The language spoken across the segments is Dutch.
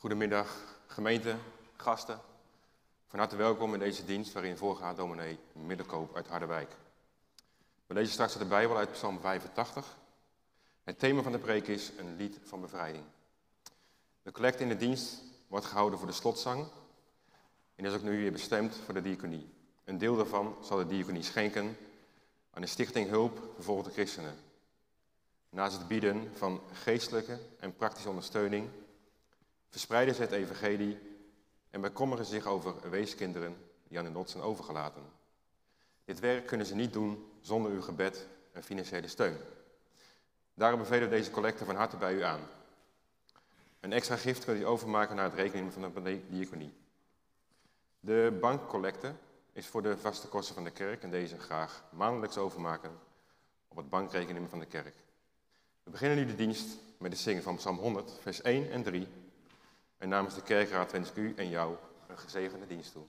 Goedemiddag gemeente, gasten. Van harte welkom in deze dienst waarin voorgaat dominee Middelkoop uit Harderwijk. We lezen straks uit de Bijbel uit Psalm 85. Het thema van de preek is een lied van bevrijding. De collecte in de dienst wordt gehouden voor de slotzang en is ook nu weer bestemd voor de diaconie. Een deel daarvan zal de diaconie schenken aan de stichting Hulp Vervolgde Christenen. Naast het bieden van geestelijke en praktische ondersteuning verspreiden ze het evangelie en bekommeren zich over weeskinderen die aan hun lot zijn overgelaten. Dit werk kunnen ze niet doen zonder uw gebed en financiële steun. Daarom bevelen we deze collecte van harte bij u aan. Een extra gift kunt u overmaken naar het rekening van de diaconie. De bankcollecte is voor de vaste kosten van de kerk en deze graag maandelijks overmaken op het bankrekening van de kerk. We beginnen nu de dienst met het zingen van Psalm 100, vers 1 en 3. En namens de kerkraad wens ik u en jou een gezegende dienst toe.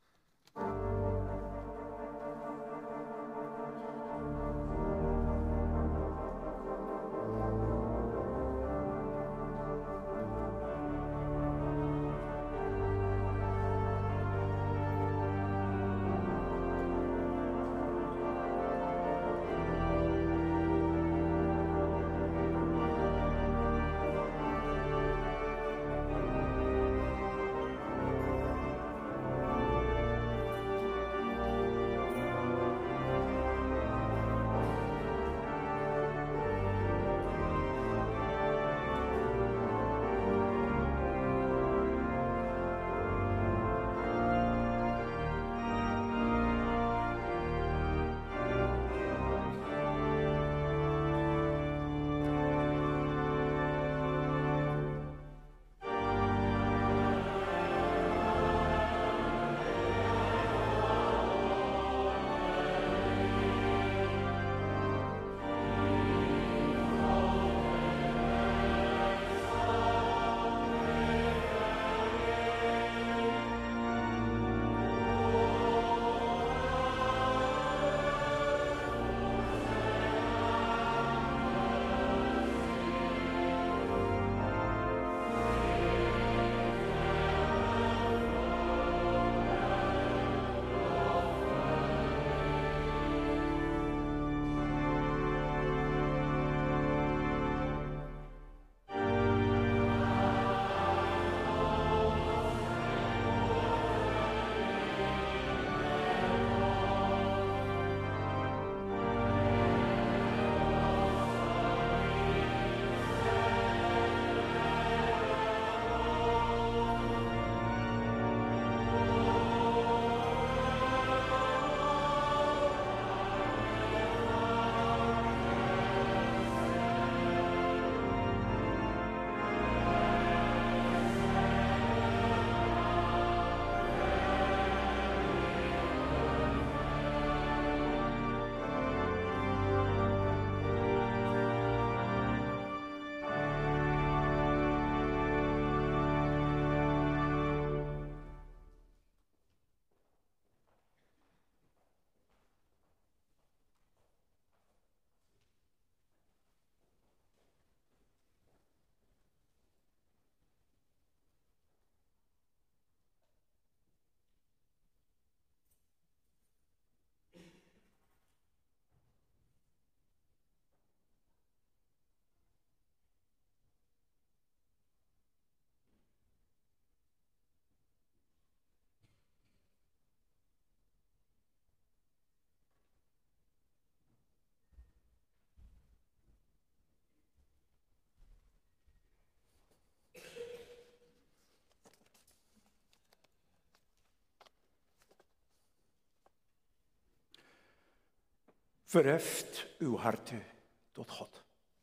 Verheft uw harten tot God.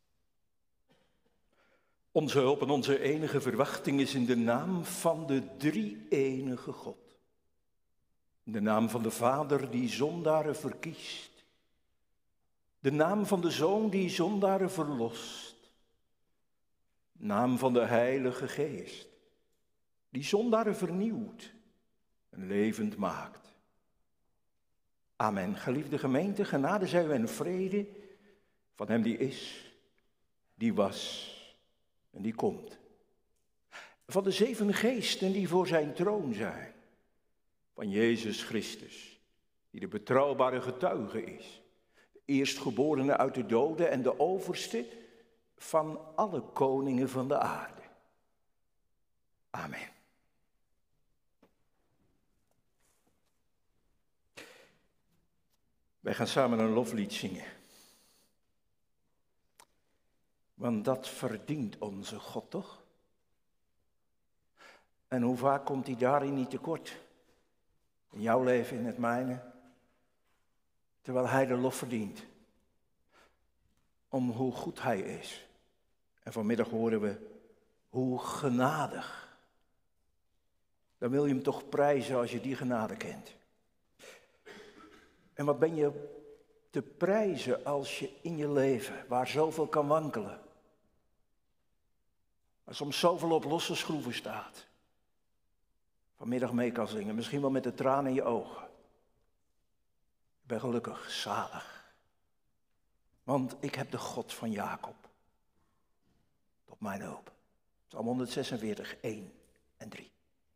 Onze hulp en onze enige verwachting is in de naam van de drie-enige God. In de naam van de Vader die zondaren verkiest. De naam van de Zoon die zondaren verlost. Naam van de Heilige Geest die zondaren vernieuwt en levend maakt. Amen. Geliefde gemeente, genade zij u en vrede van hem die is, die was en die komt. van de 7 geesten die voor zijn troon zijn, van Jezus Christus, die de betrouwbare getuige is, de eerstgeborene uit de doden en de overste van alle koningen van de aarde. Amen. Wij gaan samen een loflied zingen. Want dat verdient onze God toch? En hoe vaak komt hij daarin niet tekort? In jouw leven, in het mijne. Terwijl hij de lof verdient. Om hoe goed hij is. En vanmiddag horen we hoe genadig. Dan wil je hem toch prijzen als je die genade kent. En wat ben je te prijzen als je in je leven, waar zoveel kan wankelen. Waar soms zoveel op losse schroeven staat. Vanmiddag mee kan zingen, misschien wel met de tranen in je ogen. Ik ben gelukkig, zalig. Want ik heb de God van Jacob. Tot mijn hoop. Psalm 146, 1 en 3.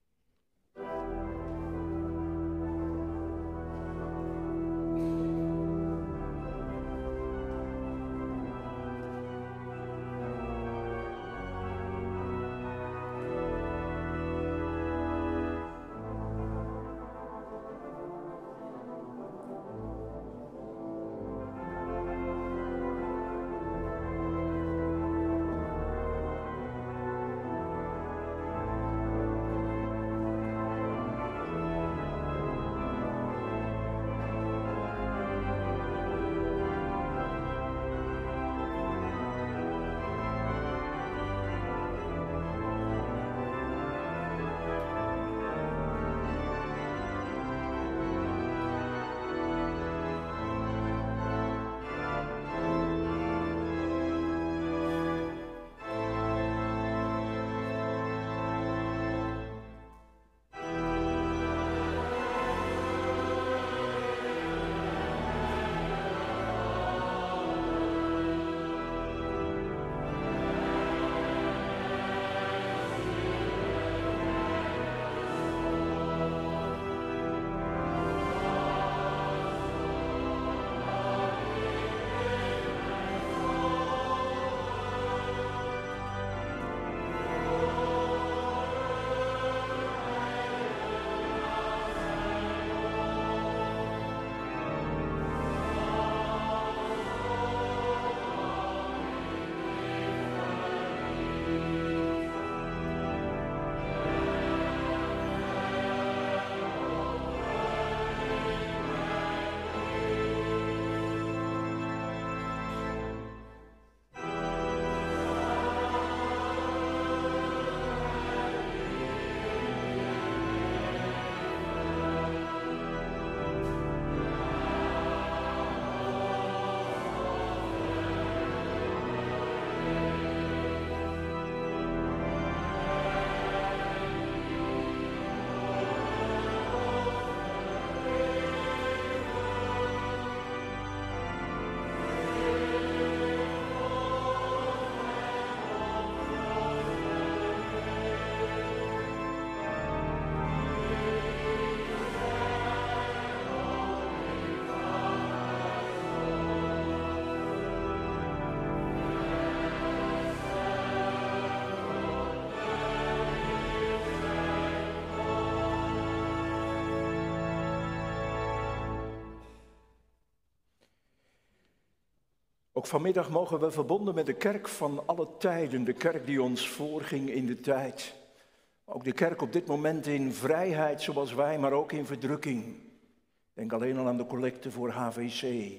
Ook vanmiddag mogen we verbonden met de kerk van alle tijden, de kerk die ons voorging in de tijd. Ook de kerk op dit moment in vrijheid zoals wij, maar ook in verdrukking. Denk alleen al aan de collecte voor HVC.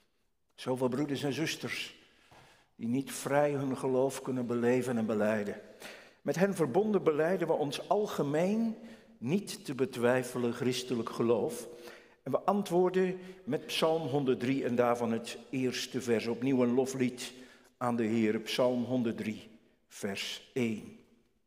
Zoveel broeders en zusters die niet vrij hun geloof kunnen beleven en belijden. Met hen verbonden belijden we ons algemeen niet te betwijfelen christelijk geloof. En we antwoorden met Psalm 103 en daarvan het eerste vers. Opnieuw een loflied aan de Heer, Psalm 103, vers 1.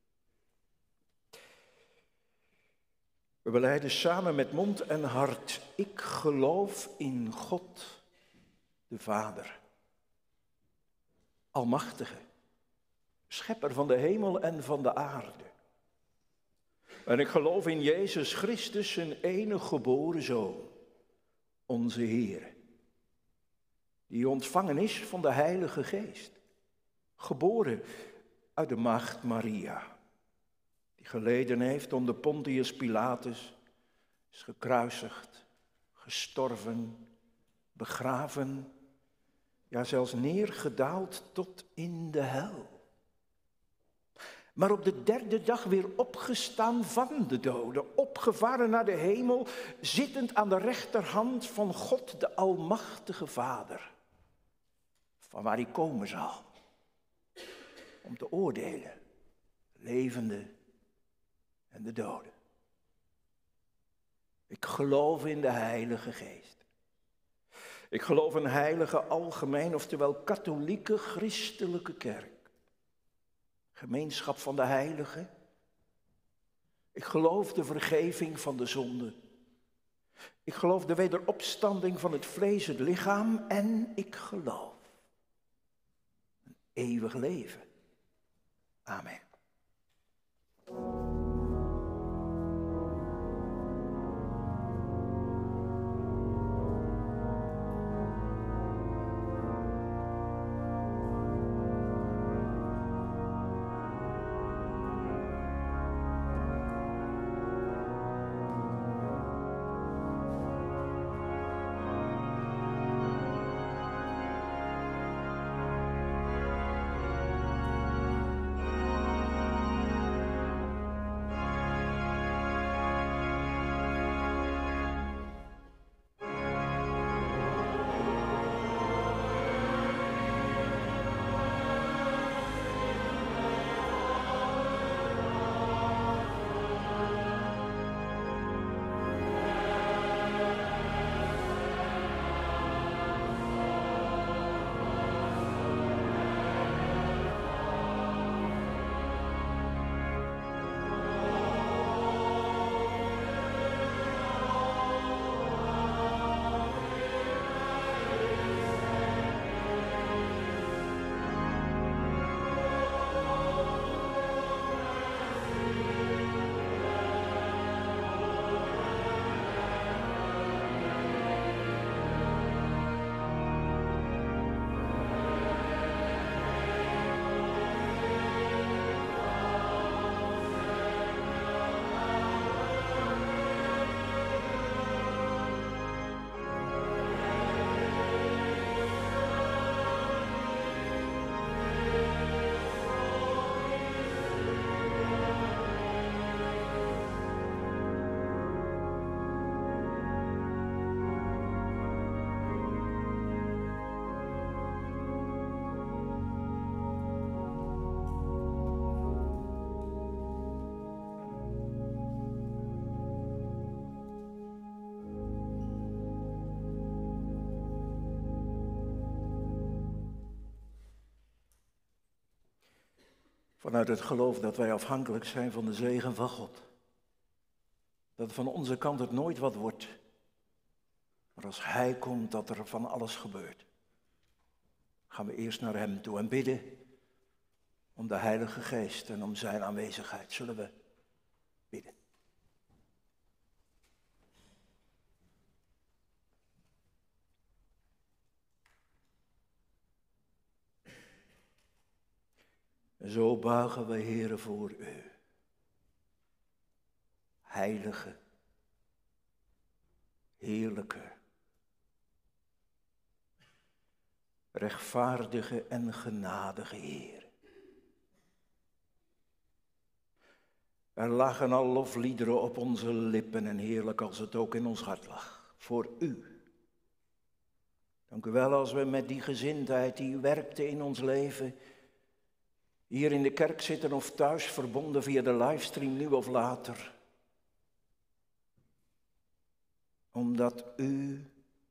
We belijden samen met mond en hart. Ik geloof in God, de Vader, Almachtige, Schepper van de hemel en van de aarde. En ik geloof in Jezus Christus, zijn enige geboren Zoon, onze Heer, die ontvangen is van de Heilige Geest, geboren uit de maagd Maria, die geleden heeft onder Pontius Pilatus, is gekruisigd, gestorven, begraven, ja zelfs neergedaald tot in de hel. Maar op de derde dag weer opgestaan van de doden, opgevaren naar de hemel, zittend aan de rechterhand van God de Almachtige Vader, van waar hij komen zal, om te oordelen, de levenden en de doden. Ik geloof in de Heilige Geest. Ik geloof in een heilige algemeen, oftewel katholieke christelijke kerk. Gemeenschap van de heiligen. Ik geloof de vergeving van de zonde. Ik geloof de wederopstanding van het vlees, het lichaam. En ik geloof een eeuwig leven. Amen. Vanuit het geloof dat wij afhankelijk zijn van de zegen van God. Dat van onze kant het nooit wat wordt. Maar als Hij komt, dat er van alles gebeurt. Gaan we eerst naar Hem toe en bidden om de Heilige Geest en om Zijn aanwezigheid. Zullen we bidden. En zo buigen wij, Heere, voor U. Heilige, heerlijke, rechtvaardige en genadige Heer. Er lagen al lofliederen op onze lippen en heerlijk als het ook in ons hart lag. Voor U. Dank U wel als we met die gezindheid die werkte in ons leven, hier in de kerk zitten of thuis, verbonden via de livestream, nu of later. Omdat U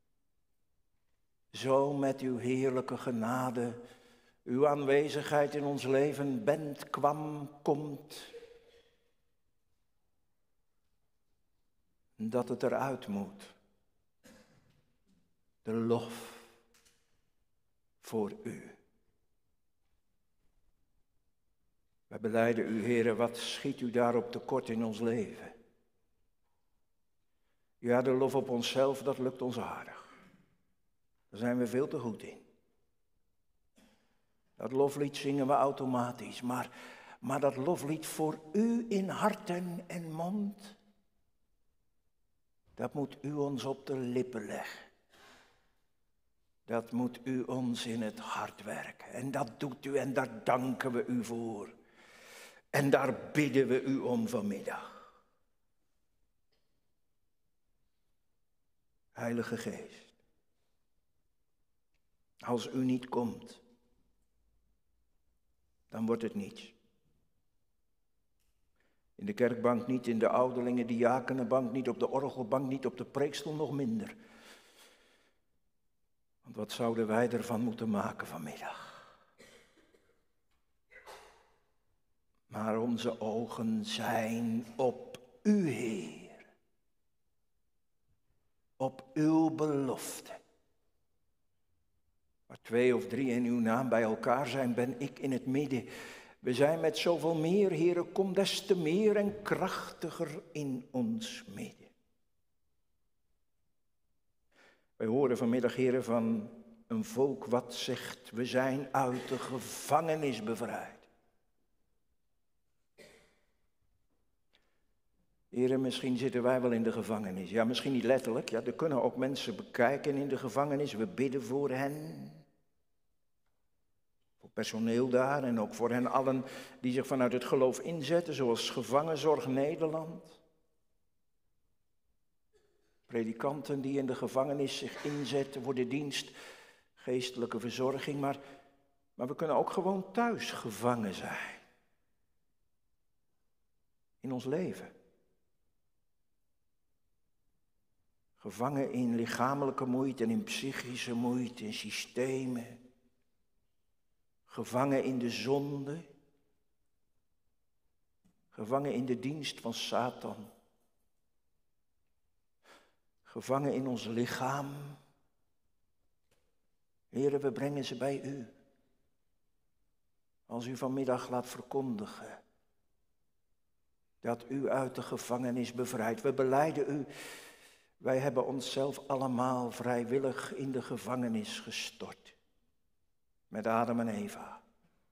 zo met Uw heerlijke genade, Uw aanwezigheid in ons leven bent, kwam, komt. Dat het eruit moet. De lof voor U. We Wij belijden u, Heere, wat schiet u daarop tekort in ons leven? Ja, de lof op onszelf, dat lukt ons aardig. Daar zijn we veel te goed in. Dat loflied zingen we automatisch, maar dat loflied voor u in hart en mond, dat moet u ons op de lippen leggen. Dat moet u ons in het hart werken. En dat doet u en daar danken we u voor. En daar bidden we u om vanmiddag. Heilige Geest, als u niet komt, dan wordt het niets. In de kerkbank niet, in de ouderlingen, diakenenbank niet, op de orgelbank niet, op de preekstoel nog minder. Want wat zouden wij ervan moeten maken vanmiddag? Maar onze ogen zijn op u, Heer. Op uw belofte. Waar 2 of 3 in uw naam bij elkaar zijn, ben ik in het midden. We zijn met zoveel meer, Heere, kom des te meer en krachtiger in ons midden. Wij horen vanmiddag, Heere, van een volk wat zegt, we zijn uit de gevangenis bevrijd. Heere, misschien zitten wij wel in de gevangenis. Ja, misschien niet letterlijk. Ja, er kunnen ook mensen bekijken in de gevangenis. We bidden voor hen. Voor personeel daar en ook voor hen allen die zich vanuit het geloof inzetten, zoals Gevangenzorg Nederland. Predikanten die in de gevangenis zich inzetten voor de dienst geestelijke verzorging. Maar we kunnen ook gewoon thuis gevangen zijn. In ons leven. Gevangen in lichamelijke moeite en in psychische moeite, in systemen. Gevangen in de zonde. Gevangen in de dienst van Satan. Gevangen in ons lichaam. Heere, we brengen ze bij u. Als u vanmiddag laat verkondigen dat u uit de gevangenis bevrijdt. We belijden u. Wij hebben onszelf allemaal vrijwillig in de gevangenis gestort. Met Adam en Eva.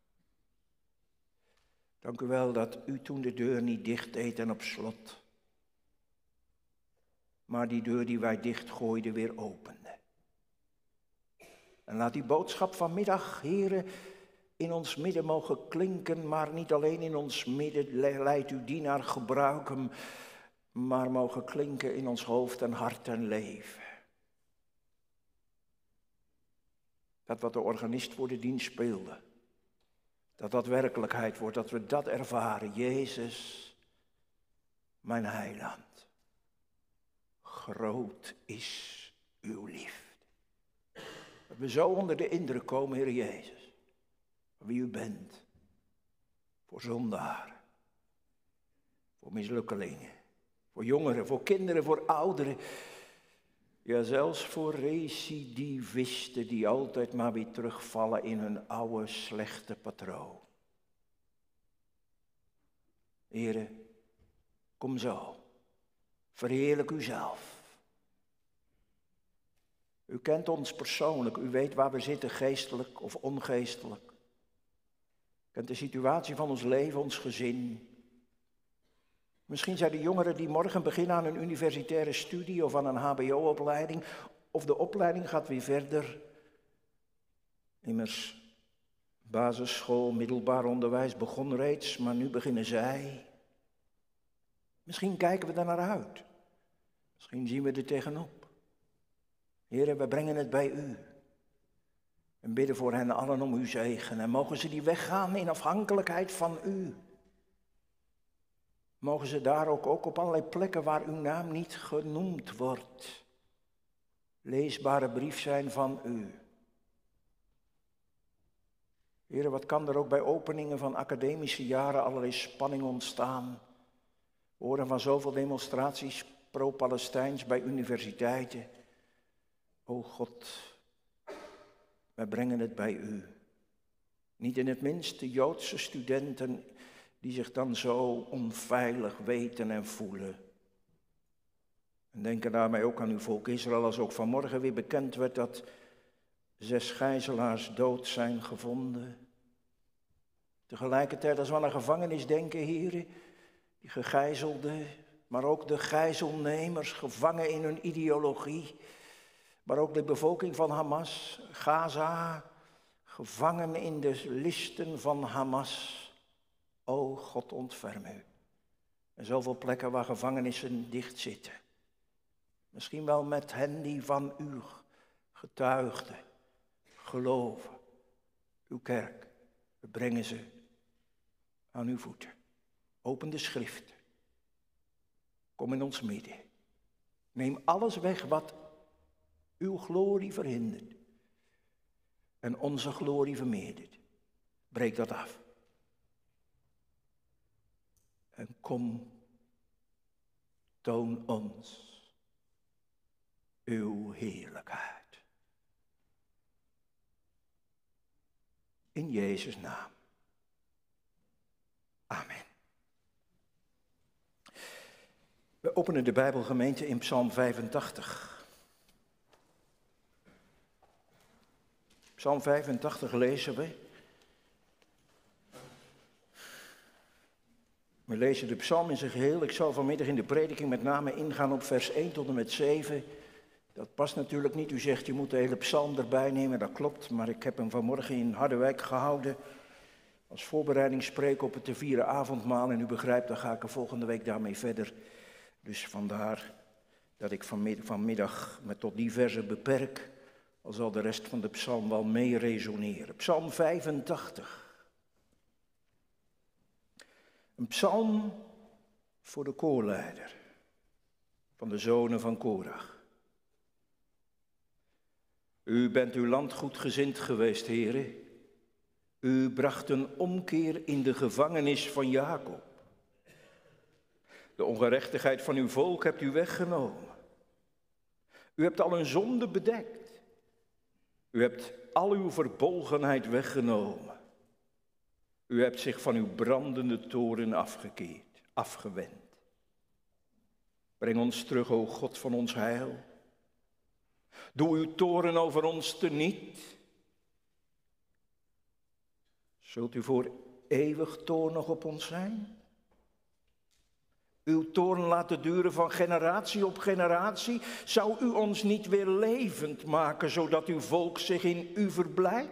Dank u wel dat u toen de deur niet dicht deed en op slot. Maar die deur die wij dichtgooiden weer opende. En laat die boodschap vanmiddag, Heere, in ons midden mogen klinken. Maar niet alleen in ons midden, leidt uw dienaar, gebruik hem. Maar mogen klinken in ons hoofd en hart en leven. Dat wat de organist voor de dienst speelde, dat werkelijkheid wordt, dat we dat ervaren. Jezus, mijn heiland, groot is uw liefde. Dat we zo onder de indruk komen, Heer Jezus, van wie u bent, voor zondaren, voor mislukkelingen. Voor jongeren, voor kinderen, voor ouderen. Ja, zelfs voor recidivisten die altijd maar weer terugvallen in hun oude slechte patroon. Heere, kom zo. Verheerlijk uzelf. U kent ons persoonlijk. U weet waar we zitten, geestelijk of ongeestelijk. U kent de situatie van ons leven, ons gezin. Misschien zijn de jongeren die morgen beginnen aan een universitaire studie of aan een hbo-opleiding. Of de opleiding gaat weer verder. Immers, basisschool, middelbaar onderwijs begon reeds, maar nu beginnen zij. Misschien kijken we daar naar uit. Misschien zien we er tegenop. Heere, we brengen het bij u. En bidden voor hen allen om uw zegen. En mogen ze die weggaan in afhankelijkheid van u. Mogen ze daar ook op allerlei plekken waar uw naam niet genoemd wordt, leesbare brief zijn van u. Heere, wat kan er ook bij openingen van academische jaren allerlei spanning ontstaan. We horen van zoveel demonstraties pro-Palestijns bij universiteiten. O God, wij brengen het bij u. Niet in het minst de Joodse studenten die zich dan zo onveilig weten en voelen. En denken daarmee ook aan uw volk Israël, als ook vanmorgen weer bekend werd dat 6 gijzelaars dood zijn gevonden. Tegelijkertijd als we aan een gevangenis denken, heren, die gegijzelden, maar ook de gijzelnemers, gevangen in hun ideologie, maar ook de bevolking van Hamas, Gaza, gevangen in de listen van Hamas. O God, ontferm u. En zoveel plekken waar gevangenissen dicht zitten. Misschien wel met hen die van u getuigden, geloven. Uw kerk, we brengen ze aan uw voeten. Open de schriften. Kom in ons midden. Neem alles weg wat uw glorie verhindert. En onze glorie vermeerdert. Breek dat af. En kom, toon ons uw heerlijkheid. In Jezus' naam. Amen. We openen de Bijbelgemeente in Psalm 85. Psalm 85 lezen we. We lezen de psalm in zijn geheel. Ik zal vanmiddag in de prediking met name ingaan op vers 1 tot en met 7. Dat past natuurlijk niet. U zegt, je moet de hele psalm erbij nemen. Dat klopt, maar ik heb hem vanmorgen in Harderwijk gehouden. Als voorbereidingspreek op het te vieren avondmaal. En u begrijpt, dan ga ik er volgende week daarmee verder. Dus vandaar dat ik vanmiddag me tot die verse beperk. Al zal de rest van de psalm wel mee resoneren. Psalm 85. Een psalm voor de koorleider van de zonen van Korach. U bent uw land goedgezind geweest, heren. U bracht een omkeer in de gevangenis van Jacob. De ongerechtigheid van uw volk hebt u weggenomen. U hebt al een zonde bedekt. U hebt al uw verbolgenheid weggenomen. U hebt zich van uw brandende toorn afgewend. Breng ons terug, o God van ons heil. Doe uw toorn over ons teniet. Zult u voor eeuwig toornig op ons zijn? Uw toorn laten duren van generatie op generatie. Zou u ons niet weer levend maken, zodat uw volk zich in u verblijdt?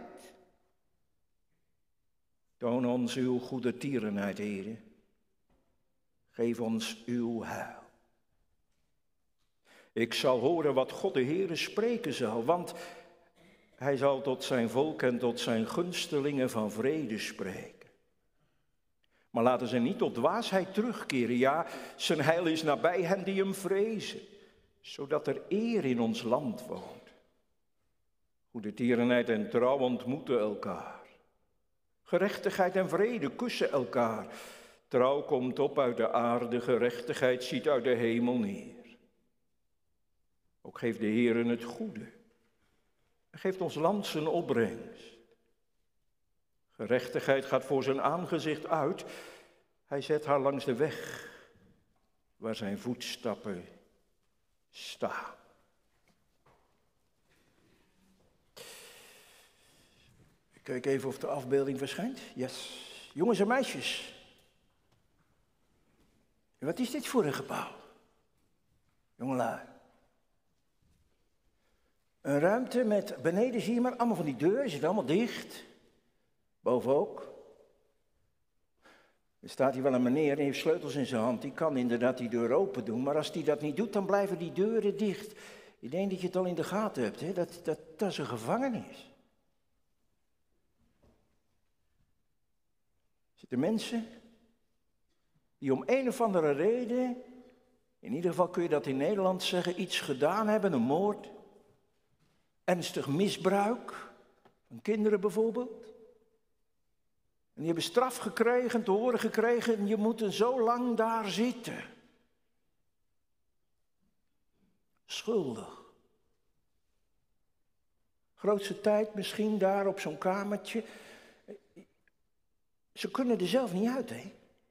Toon ons uw goede tierenheid, heren. Geef ons uw heil. Ik zal horen wat God de Heere spreken zal, want hij zal tot zijn volk en tot zijn gunstelingen van vrede spreken. Maar laten ze niet tot dwaasheid terugkeren. Ja, zijn heil is nabij hen die hem vrezen, zodat er eer in ons land woont. Goede tierenheid en trouw ontmoeten elkaar. Gerechtigheid en vrede kussen elkaar. Trouw komt op uit de aarde, gerechtigheid ziet uit de hemel neer. Ook geeft de Heere het goede. Hij geeft ons land zijn opbrengst. Gerechtigheid gaat voor zijn aangezicht uit. Hij zet haar langs de weg waar zijn voetstappen staan. Ik kijk even of de afbeelding verschijnt. Yes. Jongens en meisjes. Wat is dit voor een gebouw? Jongelui. Een ruimte met, beneden zie je maar, allemaal van die deuren, zit allemaal dicht. Boven ook. Er staat hier wel een meneer, die heeft sleutels in zijn hand, die kan inderdaad die deur open doen. Maar als die dat niet doet, dan blijven die deuren dicht. Ik denk dat je het al in de gaten hebt, hè? Dat is een gevangenis. Er zitten mensen die om een of andere reden, in ieder geval kun je dat in Nederland zeggen, iets gedaan hebben, een moord. Ernstig misbruik, van kinderen bijvoorbeeld. En die hebben straf gekregen, te horen gekregen, en je moet zo lang daar zitten. Schuldig. Grootste tijd misschien daar op zo'n kamertje. Ze kunnen er zelf niet uit, hè.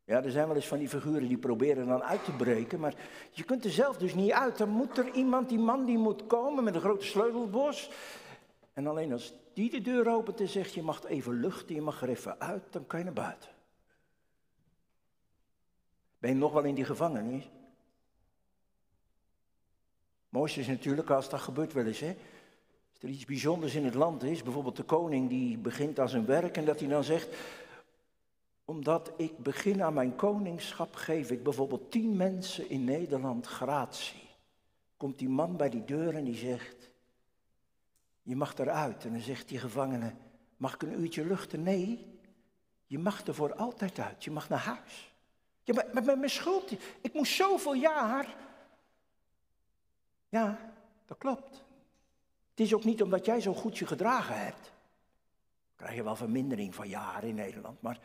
Ja, er zijn wel eens van die figuren die proberen dan uit te breken, maar je kunt er zelf dus niet uit. Dan moet er iemand, die man die moet komen met een grote sleutelbos. En alleen als die de deur opent en zegt, je mag even luchten, je mag er even uit, dan kan je naar buiten. Ben je nog wel in die gevangenis? Mooiste is natuurlijk als dat gebeurt wel eens, hè. Als er iets bijzonders in het land is, bijvoorbeeld de koning die begint aan zijn werk en dat hij dan zegt, omdat ik begin aan mijn koningschap geef ik bijvoorbeeld 10 mensen in Nederland gratie. Komt die man bij die deur en die zegt, je mag eruit. En dan zegt die gevangene, mag ik een uurtje luchten? Nee, je mag er voor altijd uit, je mag naar huis. Ja, maar met mijn schuld, ik moest zoveel jaar. Ja, dat klopt. Het is ook niet omdat jij zo goed je gedragen hebt. Dan krijg je wel vermindering van jaren in Nederland, maar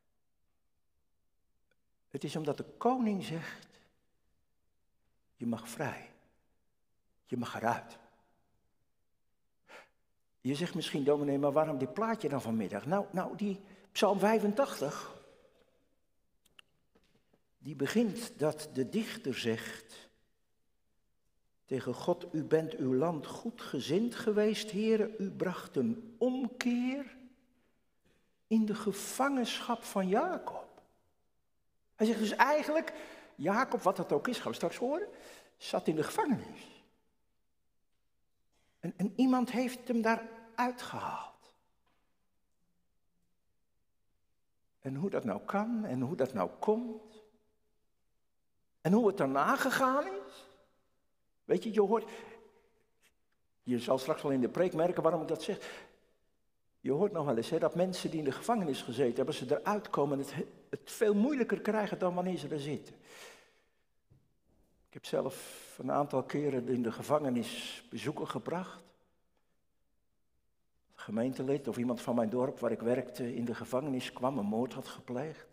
het is omdat de koning zegt, je mag vrij. Je mag eruit. Je zegt misschien, dominee, maar waarom dit plaatje dan vanmiddag? Nou, die Psalm 85, die begint dat de dichter zegt tegen God, u bent uw land goedgezind geweest, Heere, u bracht een omkeer in de gevangenschap van Jacob. Hij zegt dus eigenlijk, Jacob, wat dat ook is, gaan we straks horen, zat in de gevangenis. En iemand heeft hem daar uitgehaald. En hoe dat nou kan en hoe dat nou komt. En hoe het daarna gegaan is. Weet je, je zal straks wel in de preek merken waarom ik dat zeg. Je hoort nog wel eens dat mensen die in de gevangenis gezeten hebben, als ze eruit komen, het veel moeilijker krijgen dan wanneer ze er zitten. Ik heb zelf een aantal keren in de gevangenis bezoeken gebracht. Een gemeentelid of iemand van mijn dorp waar ik werkte in de gevangenis kwam, een moord had gepleegd.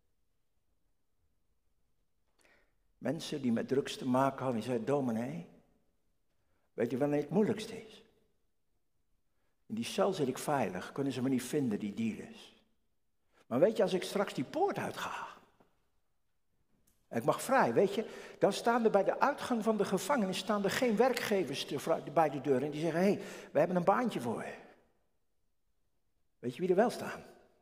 Mensen die met drugs te maken hadden, die zeiden, dominee, weet je wanneer het moeilijkste is? In die cel zit ik veilig, kunnen ze me niet vinden, die dealers. Maar weet je, als ik straks die poort uitga, en ik mag vrij, weet je, dan staan er bij de uitgang van de gevangenis staan er geen werkgevers bij de deur en die zeggen, hé, we hebben een baantje voor je. Weet je wie er wel staan?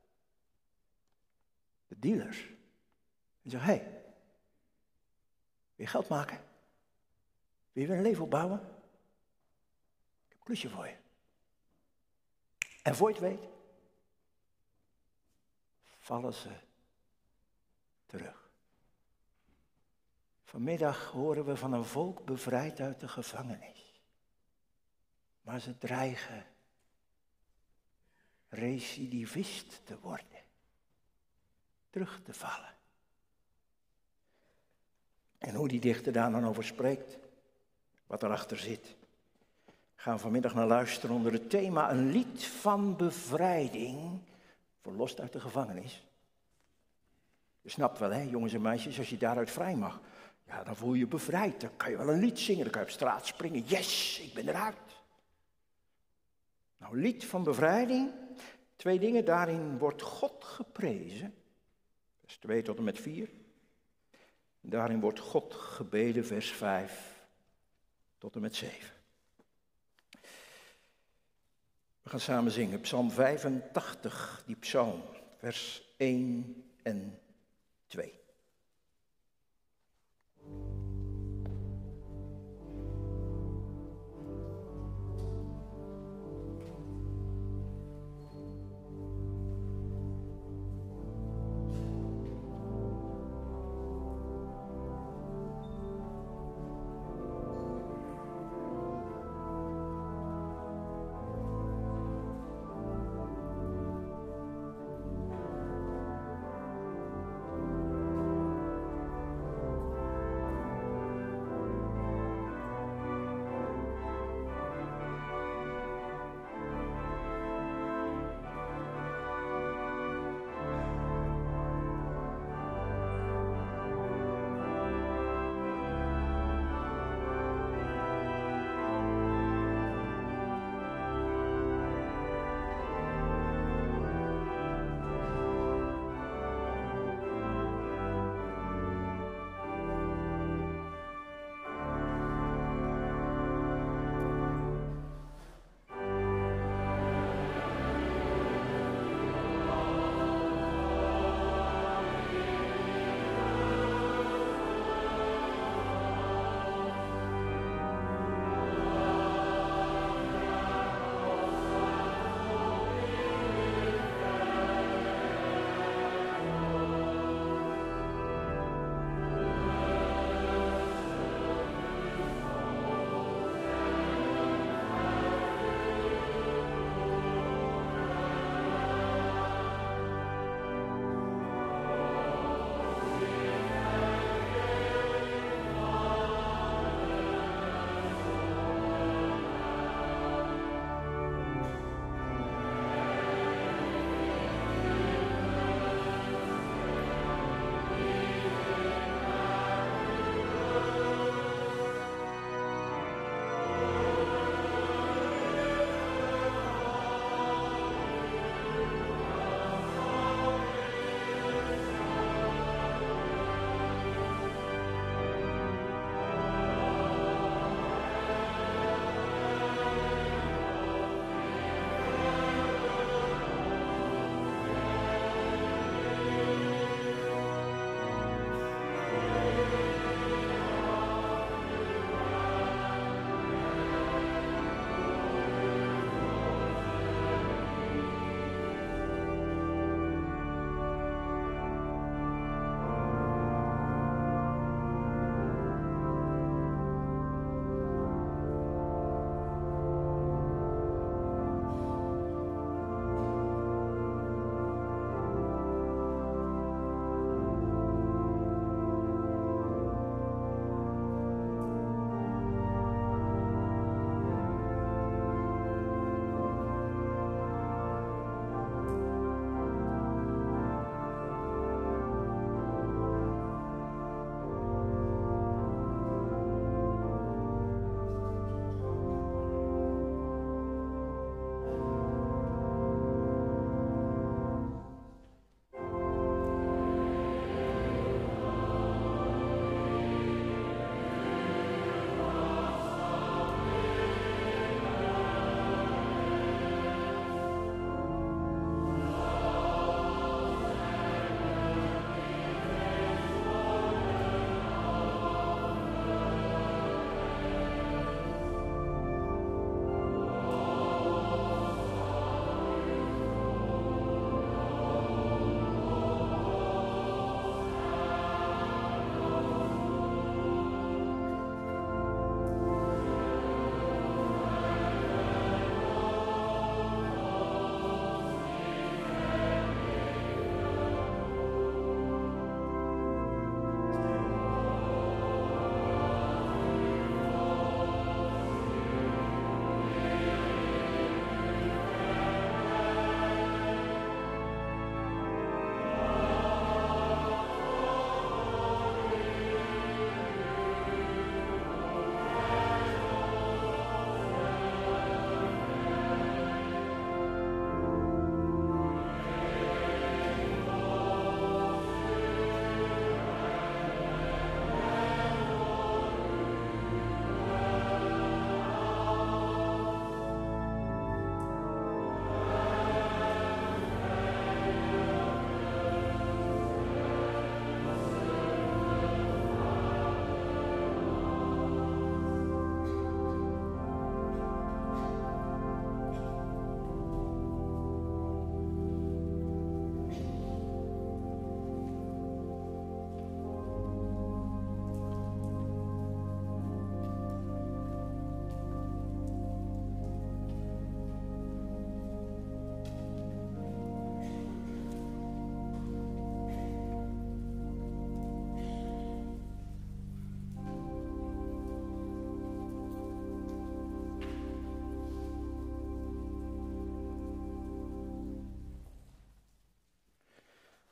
De dealers. Die zeggen, hé, wil je geld maken? Wil je weer een leven opbouwen? Ik heb een klusje voor je. En voor je het weet, vallen ze terug. Vanmiddag horen we van een volk bevrijd uit de gevangenis. Maar ze dreigen recidivist te worden. Terug te vallen. En hoe die dichter daar dan over spreekt, wat erachter zit. Gaan we vanmiddag naar luisteren onder het thema een lied van bevrijding, verlost uit de gevangenis. Je snapt wel, hè, jongens en meisjes, als je daaruit vrij mag, ja, dan voel je je bevrijd. Dan kan je wel een lied zingen, dan kan je op straat springen. Yes, ik ben eruit. Nou, lied van bevrijding, 2 dingen, daarin wordt God geprezen. Vers 2 tot en met 4. Daarin wordt God gebeden, vers 5 tot en met 7. We gaan samen zingen, Psalm 85, die psalm, vers 1 en 2.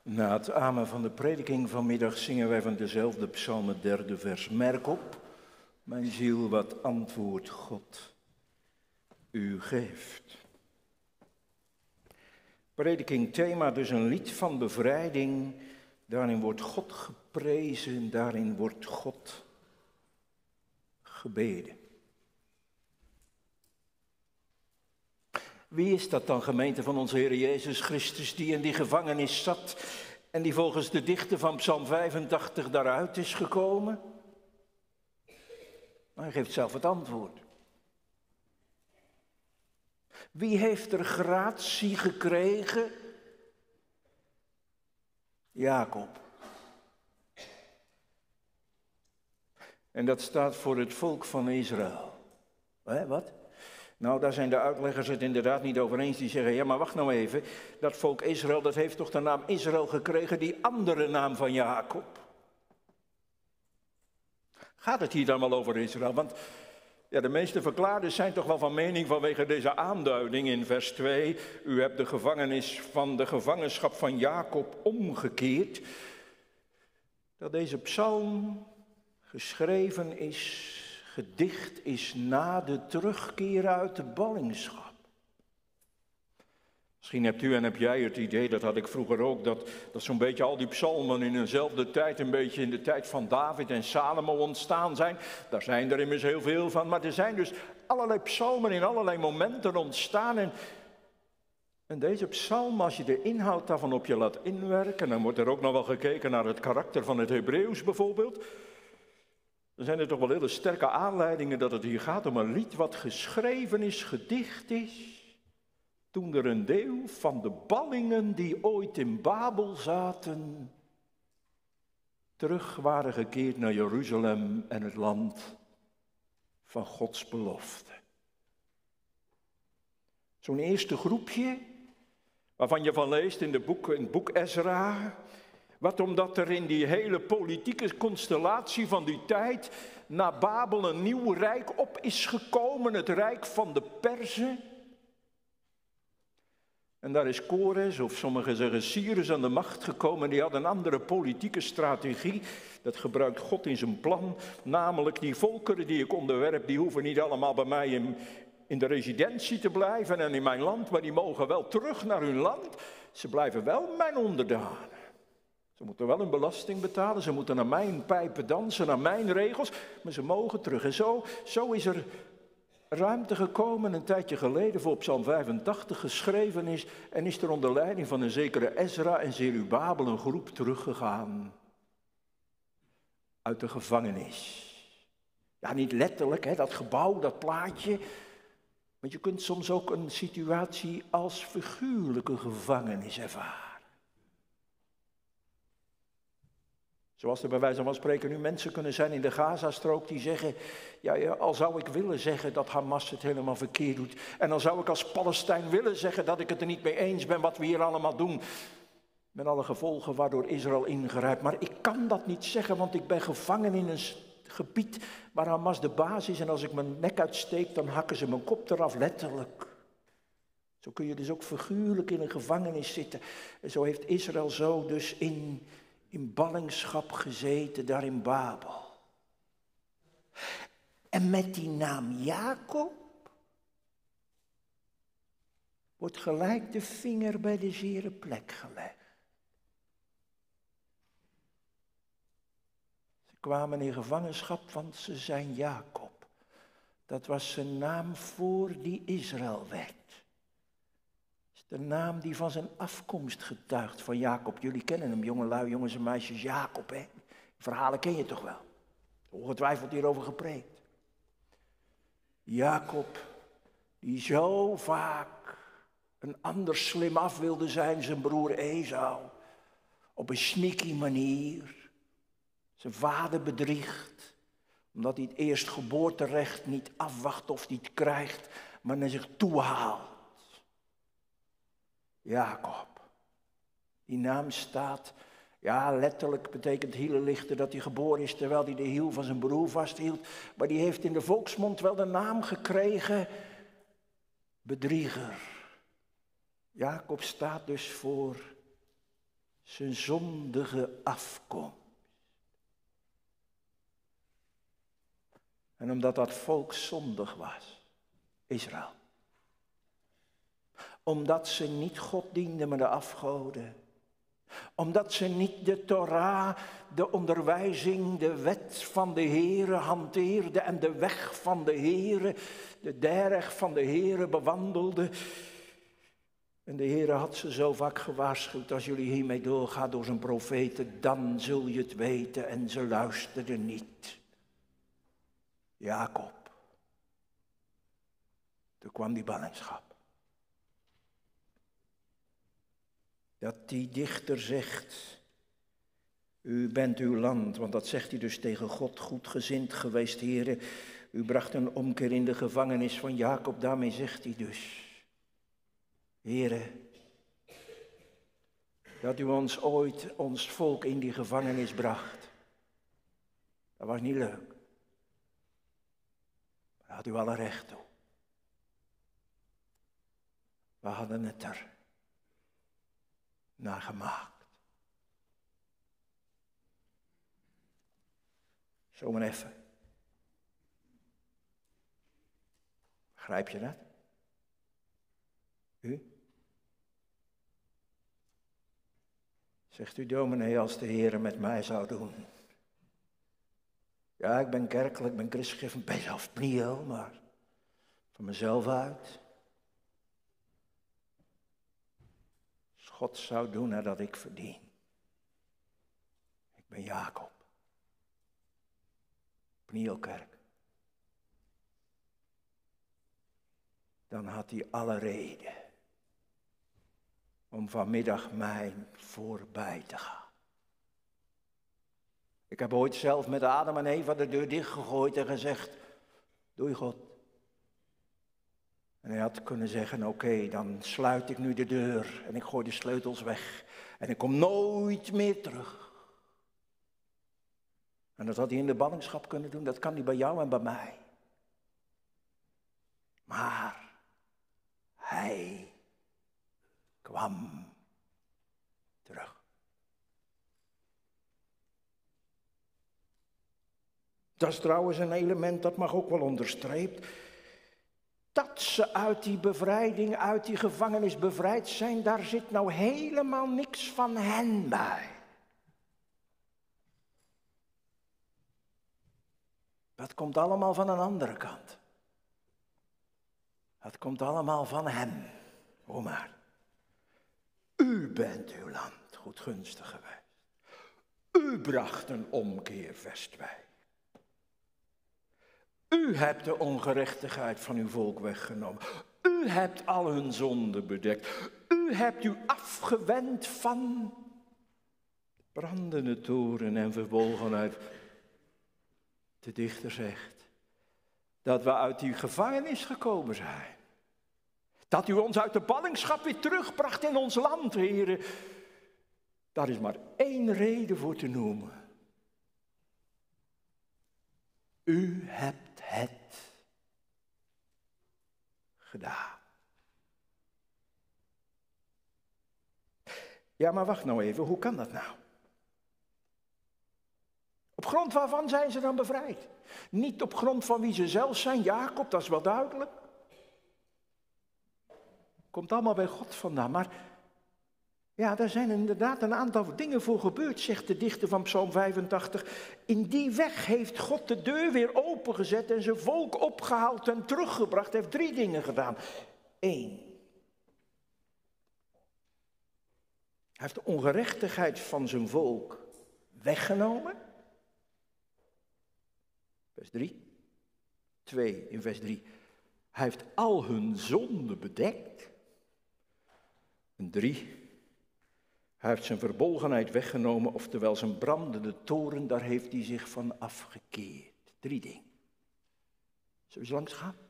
Na het amen van de prediking vanmiddag zingen wij van dezelfde psalm het 3e vers. Merk op, mijn ziel, wat antwoord God u geeft. Prediking thema dus een lied van bevrijding. Daarin wordt God geprezen, daarin wordt God gebeden. Wie is dat dan, gemeente van onze Heer Jezus Christus, die in die gevangenis zat en die volgens de dichter van Psalm 85 daaruit is gekomen? Maar hij geeft zelf het antwoord. Wie heeft er gratie gekregen? Jacob. En dat staat voor het volk van Israël. Wat? Nou, daar zijn de uitleggers het inderdaad niet over eens. Die zeggen, ja, maar wacht nou even. Dat volk Israël, dat heeft toch de naam Israël gekregen, die andere naam van Jacob. Gaat het hier dan wel over Israël? Want ja, de meeste verklaarders zijn toch wel van mening vanwege deze aanduiding in vers 2. U hebt de gevangenis van de gevangenschap van Jacob omgekeerd. Dat deze psalm geschreven is, gedicht is na de terugkeer uit de ballingschap. Misschien hebt u en heb jij het idee, dat had ik vroeger ook, dat zo'n beetje al die psalmen in eenzelfde tijd, een beetje in de tijd van David en Salomo ontstaan zijn. Daar zijn er immers heel veel van, maar er zijn dus allerlei psalmen in allerlei momenten ontstaan. En deze psalm, als je de inhoud daarvan op je laat inwerken, dan wordt er ook nog wel gekeken naar het karakter van het Hebreeuws bijvoorbeeld. Dan zijn er toch wel hele sterke aanleidingen dat het hier gaat om een lied wat geschreven is, gedicht is, toen er een deel van de ballingen die ooit in Babel zaten, terug waren gekeerd naar Jeruzalem en het land van Gods belofte. Zo'n eerste groepje, waarvan je van leest in het boek Ezra, wat omdat er in die hele politieke constellatie van die tijd na Babel een nieuw rijk op is gekomen, het rijk van de Perzen. En daar is Kores, of sommigen zeggen Cyrus, aan de macht gekomen. Die had een andere politieke strategie. Dat gebruikt God in zijn plan. Namelijk, die volkeren die ik onderwerp, die hoeven niet allemaal bij mij in de residentie te blijven en in mijn land. Maar die mogen wel terug naar hun land. Ze blijven wel mijn onderdanen. Ze moeten wel een belasting betalen. Ze moeten naar mijn pijpen dansen, naar mijn regels. Maar ze mogen terug. En zo is er ruimte gekomen een tijdje geleden voor Psalm 85 geschreven is. En is er onder leiding van een zekere Ezra en Zerubabel een groep teruggegaan uit de gevangenis. Ja, niet letterlijk, hè, dat gebouw, dat plaatje. Want je kunt soms ook een situatie als figuurlijke gevangenis ervaren. Zoals er bij wijze van spreken nu mensen kunnen zijn in de Gazastrook die zeggen, ja, al zou ik willen zeggen dat Hamas het helemaal verkeerd doet. En dan zou ik als Palestijn willen zeggen dat ik het er niet mee eens ben wat we hier allemaal doen. Met alle gevolgen waardoor Israël ingrijpt. Maar ik kan dat niet zeggen, want ik ben gevangen in een gebied waar Hamas de baas is. En als ik mijn nek uitsteek, dan hakken ze mijn kop eraf, letterlijk. Zo kun je dus ook figuurlijk in een gevangenis zitten. En zo heeft Israël zo dus in ballingschap gezeten, daar in Babel. En met die naam Jacob wordt gelijk de vinger bij de zere plek gelegd. Ze kwamen in gevangenschap, want ze zijn Jacob. Dat was zijn naam voor die Israël werd. De naam die van zijn afkomst getuigt van Jacob. Jullie kennen hem, jongelui, jongens en meisjes, Jacob, hè? Verhalen ken je toch wel? Ongetwijfeld hierover gepreekt. Jacob, die zo vaak een ander slim af wilde zijn, zijn broer Esau. Op een sneaky manier. Zijn vader bedriegt. Omdat hij het eerstgeboorterecht niet afwacht of hij het krijgt, maar naar zich toe haalt. Jacob. Die naam staat, ja, letterlijk betekent hielenlichter dat hij geboren is terwijl hij de hiel van zijn broer vasthield. Maar die heeft in de volksmond wel de naam gekregen, bedrieger. Jacob staat dus voor zijn zondige afkomst. En omdat dat volk zondig was, Israël. Omdat ze niet God dienden, maar de afgoden. Omdat ze niet de Torah, de onderwijzing, de wet van de Heere hanteerden en de weg van de Heere, de derg van de Heere bewandelden. En de Heere had ze zo vaak gewaarschuwd, als jullie hiermee doorgaan door zijn profeten, dan zul je het weten. En ze luisterden niet. Jacob. Toen kwam die ballingschap. Dat die dichter zegt, u bent uw land, want dat zegt hij dus tegen God, goedgezind geweest, Heere. U bracht een omkeer in de gevangenis van Jacob, daarmee zegt hij dus, Heere, dat u ons ooit, ons volk in die gevangenis bracht. Dat was niet leuk. Daar had u alle recht toe. We hadden het er naar gemaakt. Zo maar even. Begrijp je dat? U? Zegt u, dominee, als de Heer met mij zou doen. Ja, ik ben kerkelijk, ik ben christelijk, ik ben zelf niet, maar van mezelf uit. Als God zou doen nadat ik verdien. Ik ben Jacob. Pnielkerk. Dan had hij alle reden om vanmiddag mij voorbij te gaan. Ik heb ooit zelf met Adam en Eva de deur dichtgegooid en gezegd, doei God. En hij had kunnen zeggen, oké, dan sluit ik nu de deur en ik gooi de sleutels weg. En ik kom nooit meer terug. En dat had hij in de ballingschap kunnen doen, dat kan hij bij jou en bij mij. Maar hij kwam terug. Dat is trouwens een element, dat mag ook wel onderstreept. Dat ze uit die bevrijding, uit die gevangenis bevrijd zijn, daar zit nou helemaal niks van hen bij. Dat komt allemaal van een andere kant. Dat komt allemaal van hem. Hoor maar. U bent uw land goedgunstig geweest. U bracht een omkeer vestwij. U hebt de ongerechtigheid van uw volk weggenomen. U hebt al hun zonden bedekt. U hebt u afgewend van brandende toren en verbolgenheid. De dichter zegt dat we uit die gevangenis gekomen zijn. Dat u ons uit de ballingschap weer terugbracht in ons land, heren. Daar is maar één reden voor te noemen. U hebt het gedaan. Ja, maar wacht nou even, hoe kan dat nou? Op grond waarvan zijn ze dan bevrijd? Niet op grond van wie ze zelf zijn, Jacob, dat is wel duidelijk. Komt allemaal bij God vandaan, maar ja, daar zijn inderdaad een aantal dingen voor gebeurd, zegt de dichter van Psalm 85. In die weg heeft God de deur weer opengezet en zijn volk opgehaald en teruggebracht. Hij heeft 3 dingen gedaan. 1. Hij heeft de ongerechtigheid van zijn volk weggenomen. Vers 3. 2 in vers 3. Hij heeft al hun zonden bedekt. En 3. Hij heeft zijn verbolgenheid weggenomen, oftewel zijn brandende toren, daar heeft hij zich van afgekeerd. 3 dingen. Zullen we eens langs gaan?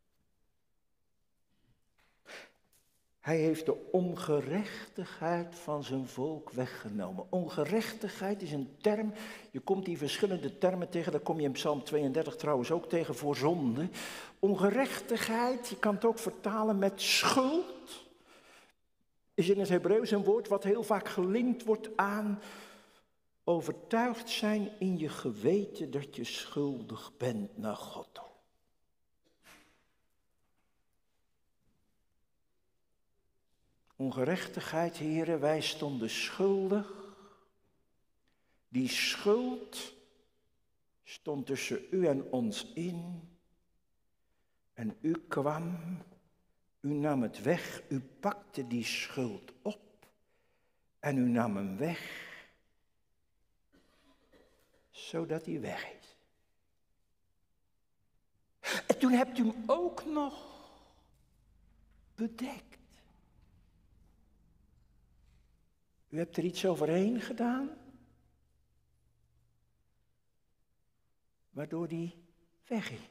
Hij heeft de ongerechtigheid van zijn volk weggenomen. Ongerechtigheid is een term, je komt die verschillende termen tegen, daar kom je in Psalm 32 trouwens ook tegen voor zonde. Ongerechtigheid, je kan het ook vertalen met schuld. is in het Hebreeuws een woord wat heel vaak gelinkt wordt aan overtuigd zijn in je geweten dat je schuldig bent naar God toe. Ongerechtigheid, heren, wij stonden schuldig. Die schuld stond tussen u en ons in. En u kwam, u nam het weg, u pakte die schuld op en u nam hem weg, zodat hij weg is. En toen hebt u hem ook nog bedekt. U hebt er iets overheen gedaan, waardoor die weg is.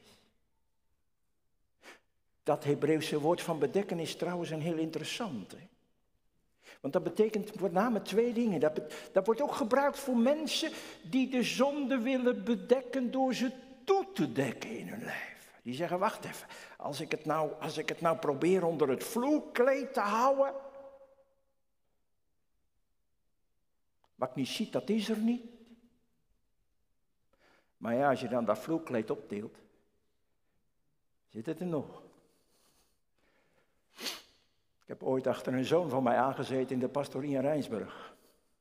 Dat Hebreeuwse woord van bedekken is trouwens een heel interessant. Hè? Want dat betekent met name twee dingen. Dat wordt ook gebruikt voor mensen die de zonde willen bedekken door ze toe te dekken in hun leven. Die zeggen, wacht even, als ik het nou probeer onder het vloerkleed te houden. Wat ik niet ziet, dat is er niet. Maar ja, als je dan dat vloerkleed optilt, zit het er nog. Ik heb ooit achter een zoon van mij aangezeten in de pastorie in Rijnsburg.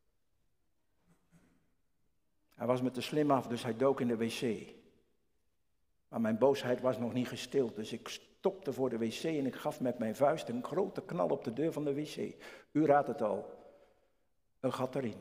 Hij was me te slim af, dus hij dook in de wc. Maar mijn boosheid was nog niet gestild, dus ik stopte voor de wc en ik gaf met mijn vuist een grote knal op de deur van de wc. U raadt het al, een gat erin.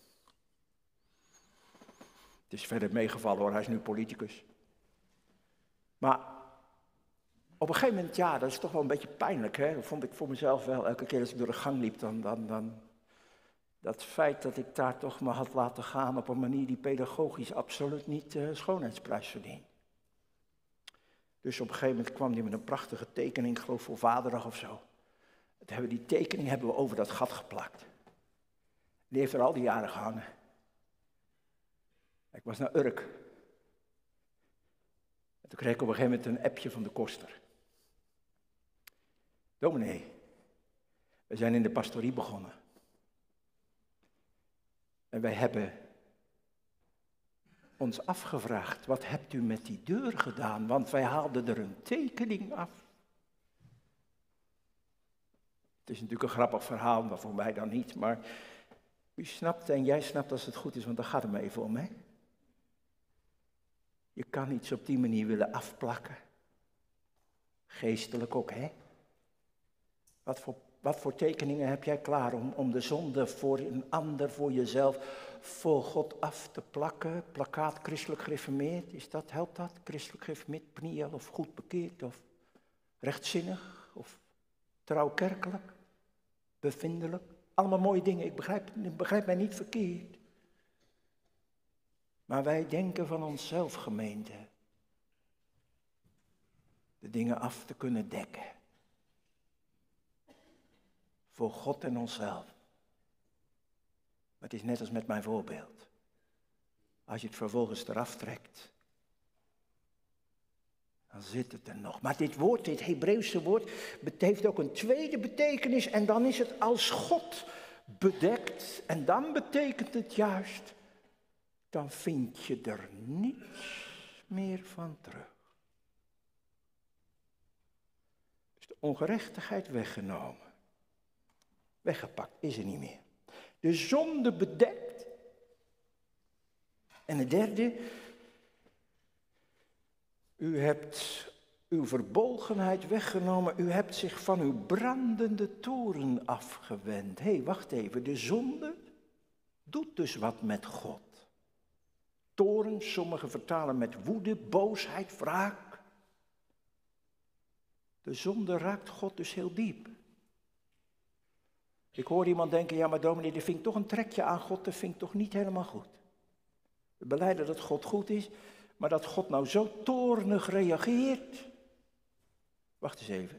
Het is verder meegevallen hoor, hij is nu politicus. Maar op een gegeven moment, ja, dat is toch wel een beetje pijnlijk, hè? Dat vond ik voor mezelf wel. Elke keer als ik door de gang liep, dan dat feit dat ik daar toch me had laten gaan op een manier die pedagogisch absoluut niet schoonheidsprijs verdient. Dus op een gegeven moment kwam hij met een prachtige tekening, ik geloof voor Vaderdag of zo. Die tekening hebben we over dat gat geplakt. Die heeft er al die jaren gehangen. Ik was naar Urk. En toen kreeg ik op een gegeven moment een appje van de koster. Dominee, we zijn in de pastorie begonnen. En wij hebben ons afgevraagd, wat hebt u met die deur gedaan? Want wij haalden er een tekening af. Het is natuurlijk een grappig verhaal, maar voor mij dan niet. Maar u snapt en jij snapt als het goed is, want daar gaat het me even om, hè? Je kan iets op die manier willen afplakken. Geestelijk ook, hè? Wat voor tekeningen heb jij klaar om de zonde voor een ander, voor jezelf, voor God af te plakken? Plakkaat christelijk gereformeerd, helpt dat? Christelijk gereformeerd, pniel of goed bekeerd of rechtzinnig of trouwkerkelijk, bevindelijk? Allemaal mooie dingen, ik begrijp mij niet verkeerd. Maar wij denken van onszelf, gemeente, de dingen af te kunnen dekken. Voor God en onszelf. Maar het is net als met mijn voorbeeld. Als je het vervolgens eraf trekt, dan zit het er nog. Maar dit woord, dit Hebreeuwse woord, heeft ook een tweede betekenis. En dan is het als God bedekt. En dan betekent het juist, dan vind je er niets meer van terug. Dus de ongerechtigheid weggenomen. Weggepakt, is er niet meer. De zonde bedekt. En het derde, u hebt uw verbolgenheid weggenomen. U hebt zich van uw brandende toren afgewend. Hé, wacht even, de zonde doet dus wat met God. Toren, sommigen vertalen met woede, boosheid, wraak. De zonde raakt God dus heel diep. Ik hoor iemand denken, ja maar dominee, dat vind ik toch een trekje aan God, dat vind ik toch niet helemaal goed. We belijden dat God goed is, maar dat God nou zo toornig reageert. Wacht eens even.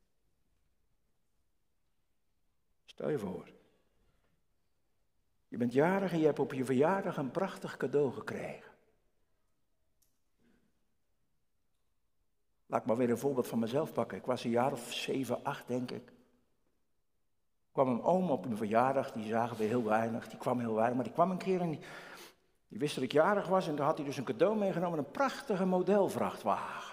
Stel je voor. Je bent jarig en je hebt op je verjaardag een prachtig cadeau gekregen. Laat ik maar weer een voorbeeld van mezelf pakken. Ik was een jaar of 7, 8 denk ik. kwam een oom op een verjaardag, die zagen we heel weinig, die kwam heel weinig, maar die kwam een keer en die wist dat ik jarig was en daar had hij dus een cadeau meegenomen, een prachtige modelvrachtwagen.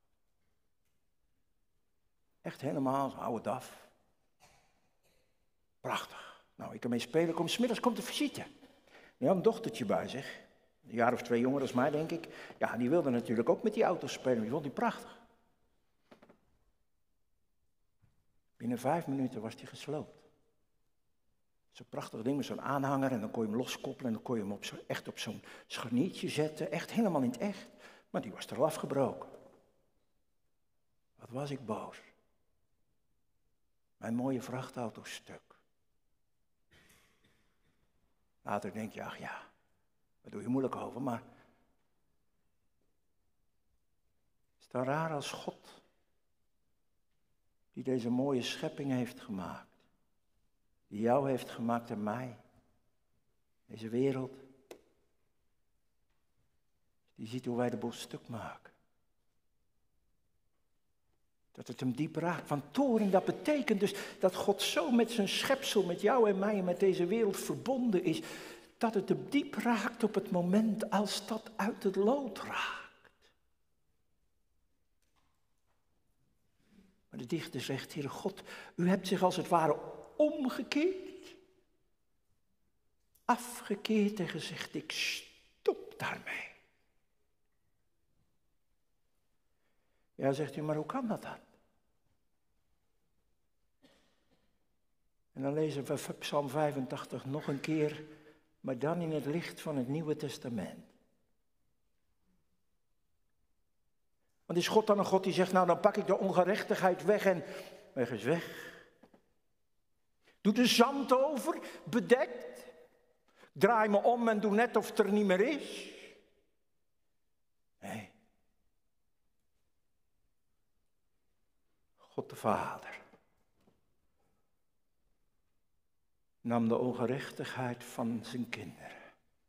Echt helemaal een oude DAF. Prachtig. Nou, ik kan mee spelen, 's middags komt de visite. Die had een dochtertje bij zich, een jaar of 2 jonger dan mij denk ik. Ja, die wilde natuurlijk ook met die auto's spelen, die vond die prachtig. Binnen 5 minuten was die gesloopt. Zo'n prachtig ding met zo'n aanhanger en dan kon je hem loskoppelen en dan kon je hem echt op zo'n scharniertje zetten. Echt helemaal in het echt. Maar die was er al afgebroken. Wat was ik boos. Mijn mooie vrachtauto stuk. Later denk je, ach ja, daar doe je moeilijk over, maar is het dan raar als God, die deze mooie schepping heeft gemaakt, die jou heeft gemaakt en mij, deze wereld, die ziet hoe wij de boel stuk maken. Dat het hem diep raakt. Van toorn, dat betekent dus dat God zo met zijn schepsel, met jou en mij en met deze wereld verbonden is, dat het hem diep raakt op het moment als dat uit het lood raakt. Maar de dichter zegt, Heere God, u hebt zich als het ware omgekeerd, afgekeerd en gezegd, ik stop daarmee. Ja, zegt u, maar hoe kan dat dan? En dan lezen we Psalm 85 nog een keer, maar dan in het licht van het Nieuwe Testament. Want is God dan een God die zegt, nou dan pak ik de ongerechtigheid weg en weg is weg. Doe de zand over, bedekt. Draai me om en doe net of het er niet meer is. Nee. God de Vader nam de ongerechtigheid van zijn kinderen.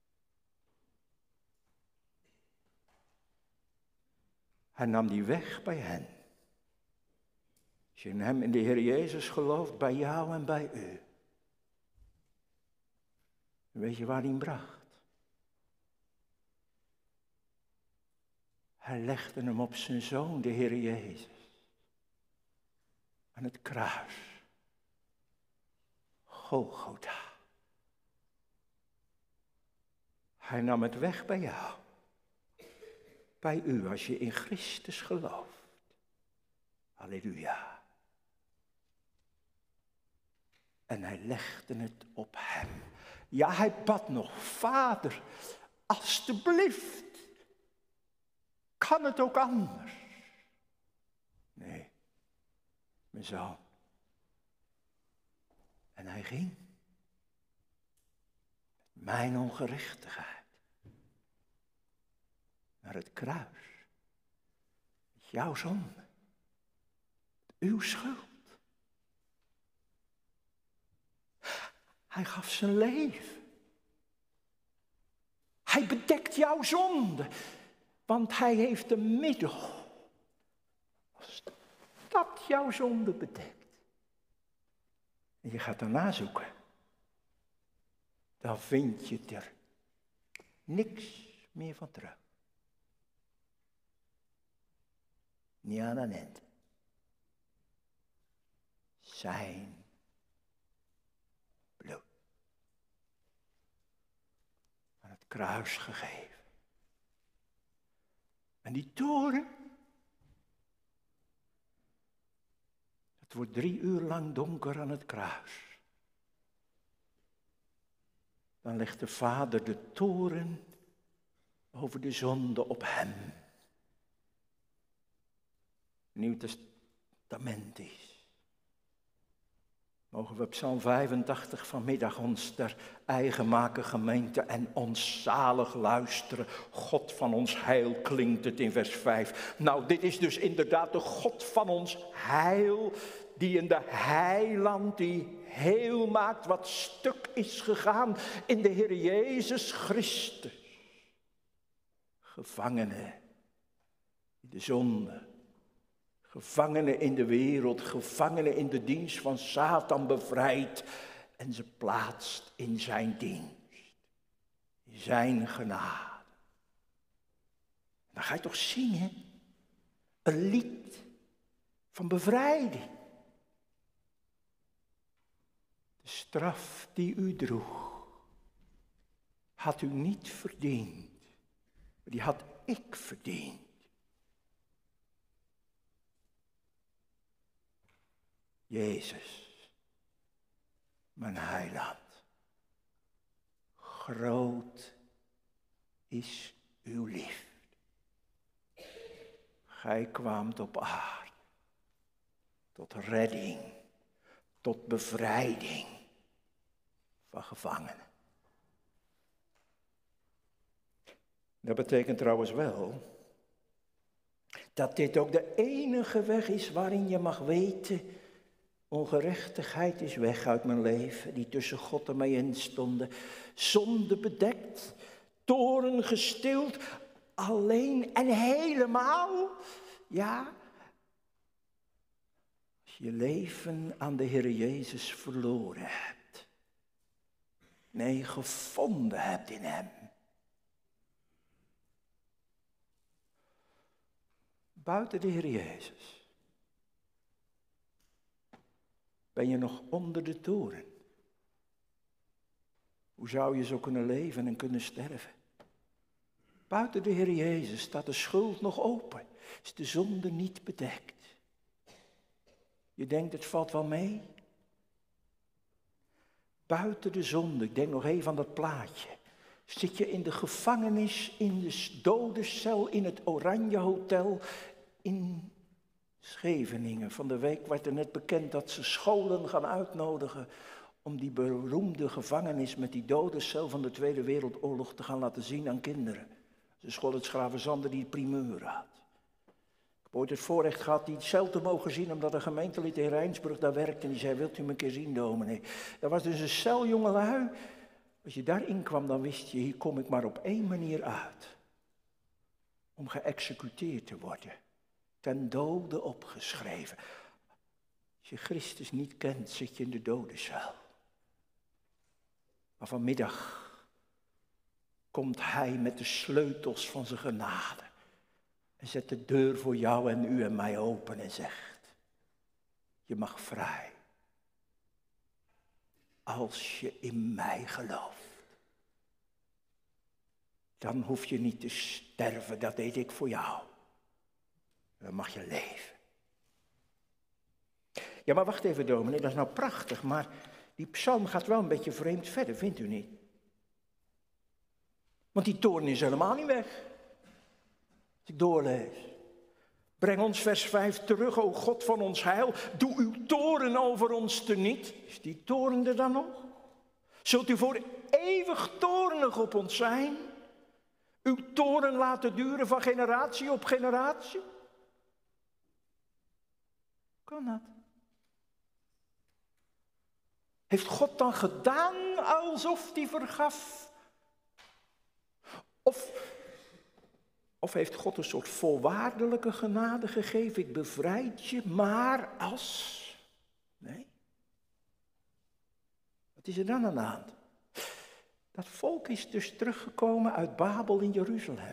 Hij nam die weg bij hen. Als je in hem, in de Heer Jezus gelooft, bij jou en bij u. Weet je waar hij hem bracht? Hij legde hem op zijn Zoon, de Heer Jezus. Aan het kruis. Golgotha. Hij nam het weg bij jou. Bij u als je in Christus gelooft. Halleluja. En hij legde het op hem. Ja, hij bad nog, Vader, alstublieft. Kan het ook anders? Nee, mijn zoon. En hij ging. Mijn ongerechtigheid. Naar het kruis. Jouw zonde. Uw schuld. Hij gaf zijn leven. Hij bedekt jouw zonde. Want hij heeft een middel. Als dat jouw zonde bedekt. En je gaat daarna zoeken. Dan vind je er niks meer van terug. Niet aan een eind. Zijn bloed. Aan het kruis gegeven. En die toren. Het wordt 3 uur lang donker aan het kruis. Dan legt de Vader de toren over de zonde op hem. Nieuw Testament is. Mogen we Psalm 85 vanmiddag ons ter eigen maken, gemeente, en ons zalig luisteren. God van ons heil klinkt het in vers 5. Nou, dit is dus inderdaad de God van ons heil, die in de heiland, die heel maakt wat stuk is gegaan in de Heer Jezus Christus. Gevangene, die de zonde Gevangenen in de wereld, gevangenen in de dienst van Satan bevrijdt en ze plaatst in zijn dienst. In zijn genade. Dan ga je toch zingen? Een lied van bevrijding. De straf die u droeg, had u niet verdiend. Maar die had ik verdiend. Jezus, mijn heiland, groot is uw liefde. Gij kwaamt op aarde, tot redding, tot bevrijding van gevangenen. Dat betekent trouwens wel dat dit ook de enige weg is waarin je mag weten, ongerechtigheid is weg uit mijn leven, die tussen God en mij instonden. Zonde bedekt, toorn gestild, alleen en helemaal. Ja, als je leven aan de Heer Jezus verloren hebt. Nee, gevonden hebt in hem. Buiten de Heer Jezus ben je nog onder de toren. Hoe zou je zo kunnen leven en kunnen sterven? Buiten de Heer Jezus staat de schuld nog open. Is de zonde niet bedekt. Je denkt het valt wel mee. Buiten de zonde, ik denk nog even aan dat plaatje. Zit je in de gevangenis, in de dodencel, in het Oranje Hotel in Scheveningen. Van de week werd er net bekend dat ze scholen gaan uitnodigen om die beroemde gevangenis met die dodencel van de Tweede Wereldoorlog te gaan laten zien aan kinderen. De school het Schravenzander die primeur had. Ik heb ooit het voorrecht gehad die cel te mogen zien, omdat een gemeentelid in Rijnsburg daar werkte en die zei, wilt u me een keer zien, dominee? Dat was dus een cel, jongelui. Als je daarin kwam, dan wist je, hier kom ik maar op één manier uit. Om geëxecuteerd te worden. Ten dode opgeschreven. Als je Christus niet kent, zit je in de dodencel. Maar vanmiddag komt hij met de sleutels van zijn genade. En zet de deur voor jou en u en mij open en zegt, je mag vrij. Als je in mij gelooft. Dan hoef je niet te sterven, dat deed ik voor jou. Dan mag je leven. Ja, maar wacht even, dominee, dat is nou prachtig, maar die psalm gaat wel een beetje vreemd verder, vindt u niet? Want die toorn is helemaal niet weg. Als ik doorlees. Breng ons vers 5 terug, o God van ons heil. Doe uw toorn over ons teniet. Is die toorn er dan nog? Zult u voor eeuwig toornig op ons zijn? Uw toorn laten duren van generatie op generatie? Kan dat? Heeft God dan gedaan alsof hij vergaf? Of heeft God een soort voorwaardelijke genade gegeven? Ik bevrijd je, maar als... Nee. Wat is er dan aan de hand? Dat volk is dus teruggekomen uit Babel in Jeruzalem.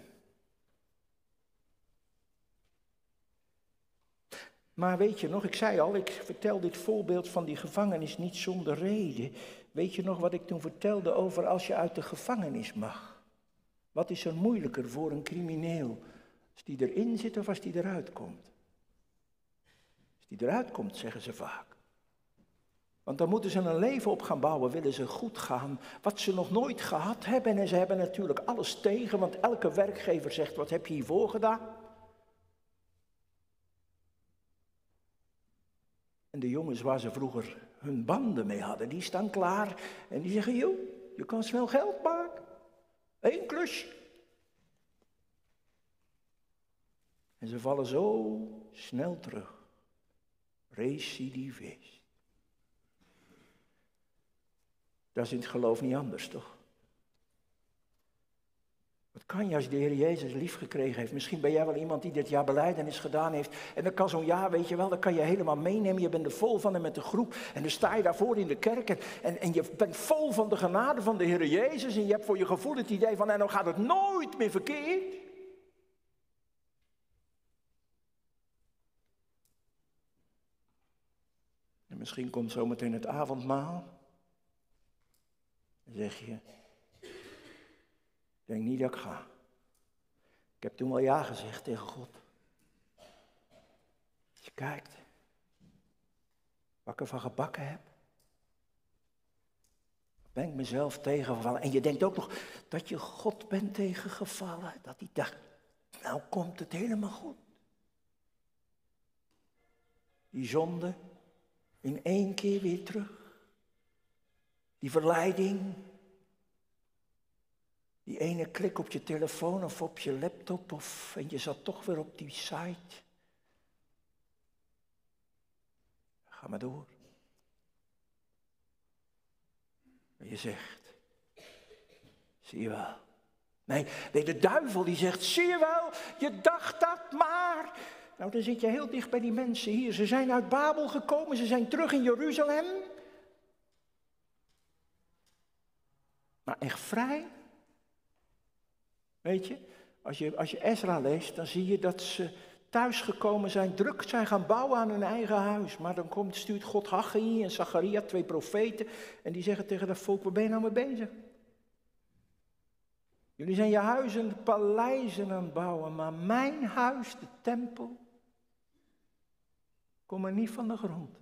Maar weet je nog, ik zei al, ik vertel dit voorbeeld van die gevangenis niet zonder reden. Weet je nog wat ik toen vertelde over als je uit de gevangenis mag? Wat is er moeilijker voor een crimineel? Als die erin zit of als die eruit komt? Als die eruit komt, zeggen ze vaak. Want dan moeten ze een leven op gaan bouwen, willen ze goed gaan, wat ze nog nooit gehad hebben. En ze hebben natuurlijk alles tegen, want elke werkgever zegt, wat heb je hiervoor gedaan? En de jongens waar ze vroeger hun banden mee hadden, die staan klaar. En die zeggen, joh, je kan snel geld maken. 1 klusje. En ze vallen zo snel terug. Recidivist. Dat is in het geloof niet anders, toch? Het Dat kan je als je de Heer Jezus lief gekregen heeft. Misschien ben jij wel iemand die dit jaar belijdenis gedaan heeft. En dan kan zo'n jaar, weet je wel, dan kan je helemaal meenemen. Je bent er vol van en met de groep. En dan sta je daarvoor in de kerk. En je bent vol van de genade van de Heer Jezus. En je hebt voor je gevoel het idee van, en dan gaat het nooit meer verkeerd. En misschien komt zometeen het avondmaal. Dan zeg je, ik denk niet dat ik ga. Ik heb toen wel ja gezegd tegen God. Als je kijkt, wat ik ervan gebakken heb. Ben ik mezelf tegengevallen. En je denkt ook nog dat je God bent tegengevallen. Dat hij dacht, nou komt het helemaal goed. Die zonde in 1 keer weer terug. Die verleiding. Die ene klik op je telefoon of op je laptop en je zat toch weer op die site. Ga maar door. En je zegt, zie je wel. Nee, de duivel die zegt, zie je wel, je dacht dat maar. Nou, dan zit je heel dicht bij die mensen hier. Ze zijn uit Babel gekomen, ze zijn terug in Jeruzalem. Maar echt vrij. Weet je, als je Ezra leest, dan zie je dat ze thuisgekomen zijn, druk zijn gaan bouwen aan hun eigen huis. Maar dan stuurt God Haggai en Zacharia, 2 profeten, en die zeggen tegen dat volk, waar ben je nou mee bezig? Jullie zijn je huizen, de paleizen aan het bouwen, maar mijn huis, de tempel, komt er niet van de grond.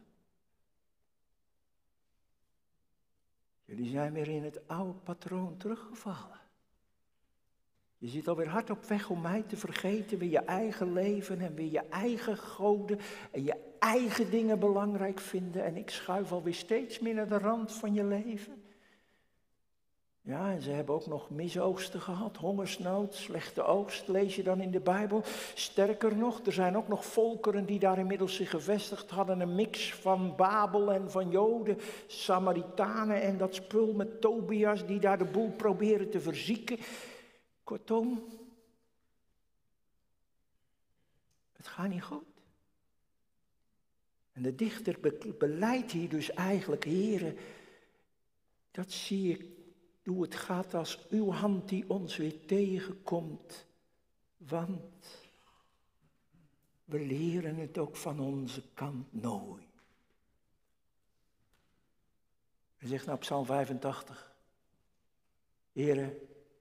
Jullie zijn weer in het oude patroon teruggevallen. Je zit alweer hard op weg om mij te vergeten, weer je eigen leven en weer je eigen goden en je eigen dingen belangrijk vinden. En ik schuif alweer steeds meer naar de rand van je leven. Ja, en ze hebben ook nog misoogsten gehad, hongersnood, slechte oogst, lees je dan in de Bijbel. Sterker nog, er zijn ook nog volkeren die daar inmiddels zich gevestigd hadden. Een mix van Babel en van Joden, Samaritanen en dat spul met Tobias die daar de boel proberen te verzieken. Kortom, het gaat niet goed. En de dichter beleidt hier dus eigenlijk, heren, dat zie ik, hoe het gaat als uw hand die ons weer tegenkomt. Want we leren het ook van onze kant nooit. Hij zegt nou Psalm 85, heren,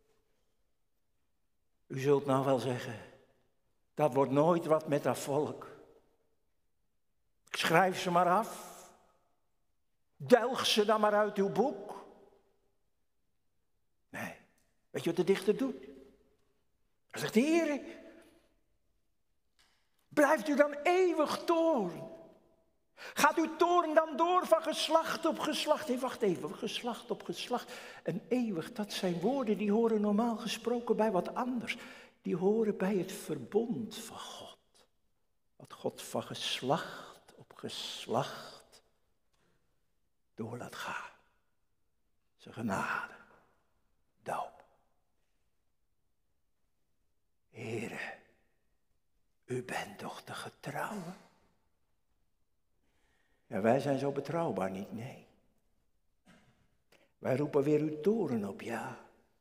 u zult nou wel zeggen, dat wordt nooit wat met dat volk. Ik schrijf ze maar af. Delg ze dan maar uit uw boek. Nee, weet je wat de dichter doet? Hij zegt, Heer, blijft u dan eeuwig toorn? Gaat uw toorn dan door van geslacht op geslacht? Hey, wacht even, geslacht op geslacht. En eeuwig, dat zijn woorden die horen normaal gesproken bij wat anders. Die horen bij het verbond van God. Wat God van geslacht op geslacht door laat gaan. Zijn genade, doop. Heere, u bent toch de getrouwe? Ja, wij zijn zo betrouwbaar niet, nee. Wij roepen weer uw toren op, ja.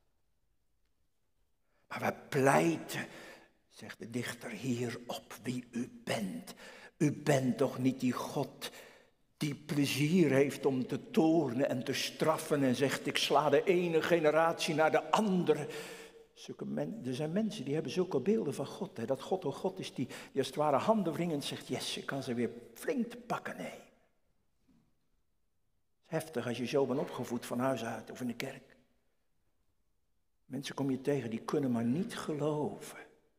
Maar wij pleiten, zegt de dichter hier, op wie u bent. U bent toch niet die God die plezier heeft om te toornen en te straffen en zegt, ik sla de ene generatie naar de andere. Er zijn mensen die hebben zulke beelden van God. Hè, dat God een God is die als het ware handenwringend zegt, yes, ik kan ze weer flink te pakken nemen. Heftig als je zo bent opgevoed van huis uit of in de kerk. Mensen kom je tegen die kunnen maar niet geloven.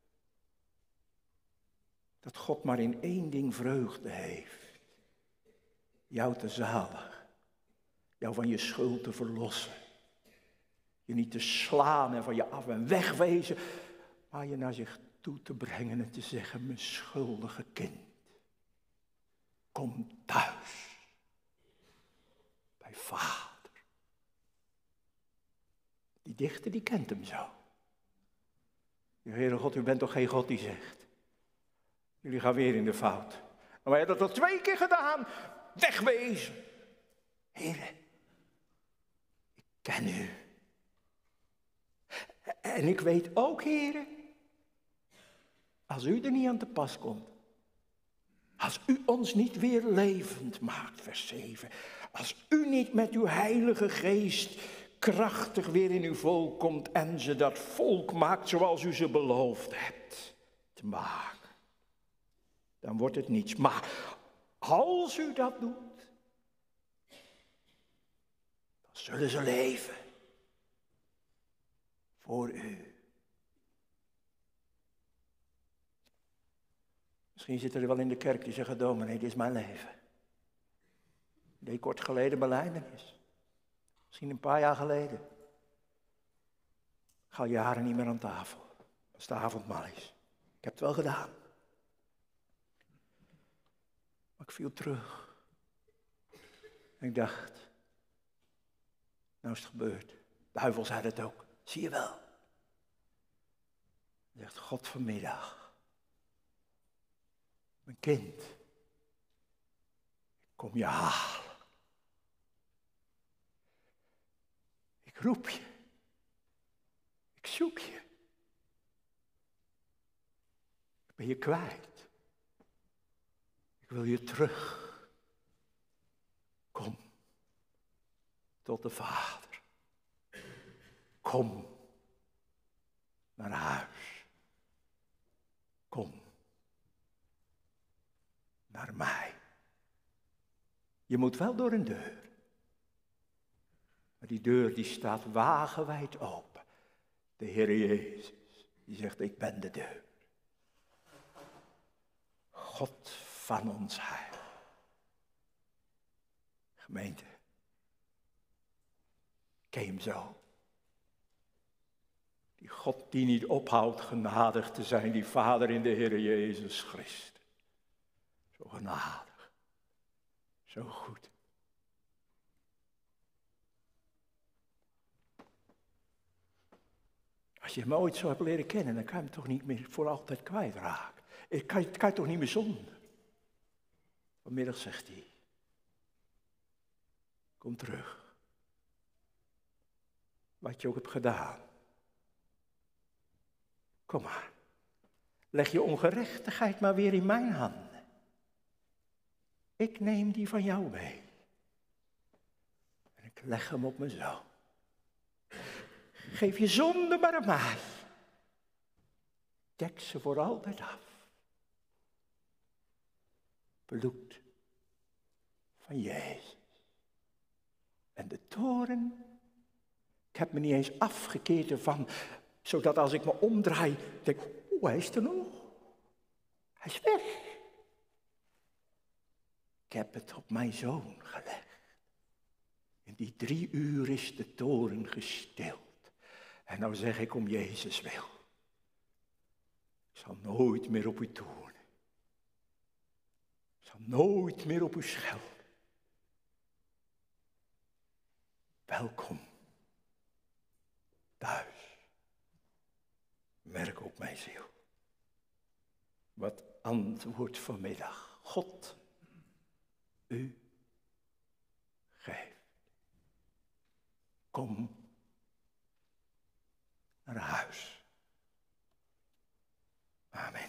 Dat God maar in één ding vreugde heeft. Jou te zaligen. Jou van je schuld te verlossen. Je niet te slaan en van je af en wegwezen. Maar je naar zich toe te brengen en te zeggen, mijn schuldige kind. Kom thuis. Bij Vader. Die dichter die kent hem zo. Heere God, u bent toch geen God die zegt. Jullie gaan weer in de fout. Maar wij hebben dat al 2 keer gedaan. Wegwezen. Heere, ik ken u. En ik weet ook, Heere, als u er niet aan te pas komt. Als u ons niet weer levend maakt, vers 7. Als u niet met uw heilige geest krachtig weer in uw volk komt en ze dat volk maakt zoals u ze beloofd hebt te maken. Dan wordt het niets. Maar als u dat doet, dan zullen ze leven voor u. Misschien zitten er wel in de kerk die zeggen, dominee, dit is mijn leven. Ik deed kort geleden belijdenis. Misschien een paar jaar geleden. Ik ga al jaren niet meer aan tafel. Als de avondmaal is. Ik heb het wel gedaan. Maar ik viel terug. En ik dacht, nou is het gebeurd. De duivel zei het ook. Zie je wel. Zegt God vanmiddag. Mijn kind. Ik kom je halen. Ik roep je. Ik zoek je. Ik ben je kwijt. Ik wil je terug. Kom tot de Vader. Kom naar huis. Kom naar mij. Je moet wel door een deur. Maar die deur die staat wagenwijd open. De Heer Jezus, die zegt, ik ben de deur. God van ons heil. Gemeente, ken je hem zo? Die God die niet ophoudt genadig te zijn, die Vader in de Heer Jezus Christus. Zo genadig, zo goed. Als je hem ooit zo hebt leren kennen, dan kan je hem toch niet meer voor altijd kwijtraken. Kan je toch niet meer zonder. Vanmiddag zegt hij, kom terug. Wat je ook hebt gedaan. Kom maar. Leg je ongerechtigheid maar weer in mijn handen. Ik neem die van jou mee. En ik leg hem op mijn zoon. Geef je zonde maar aan mij. Dek ze voor altijd af. Bloed van Jezus. En de toren, ik heb me niet eens afgekeerd ervan, zodat als ik me omdraai, denk ik, hij is er nog. Hij is weg. Ik heb het op mijn zoon gelegd. In die 3 uur is de toren gestild. En nou zeg ik om Jezus wil. Ik zal nooit meer op u toornen. Ik zal nooit meer op u schelden. Welkom. Thuis. Merk op mijn ziel. Wat antwoord vanmiddag. God u geeft. Kom naar huis. Amen.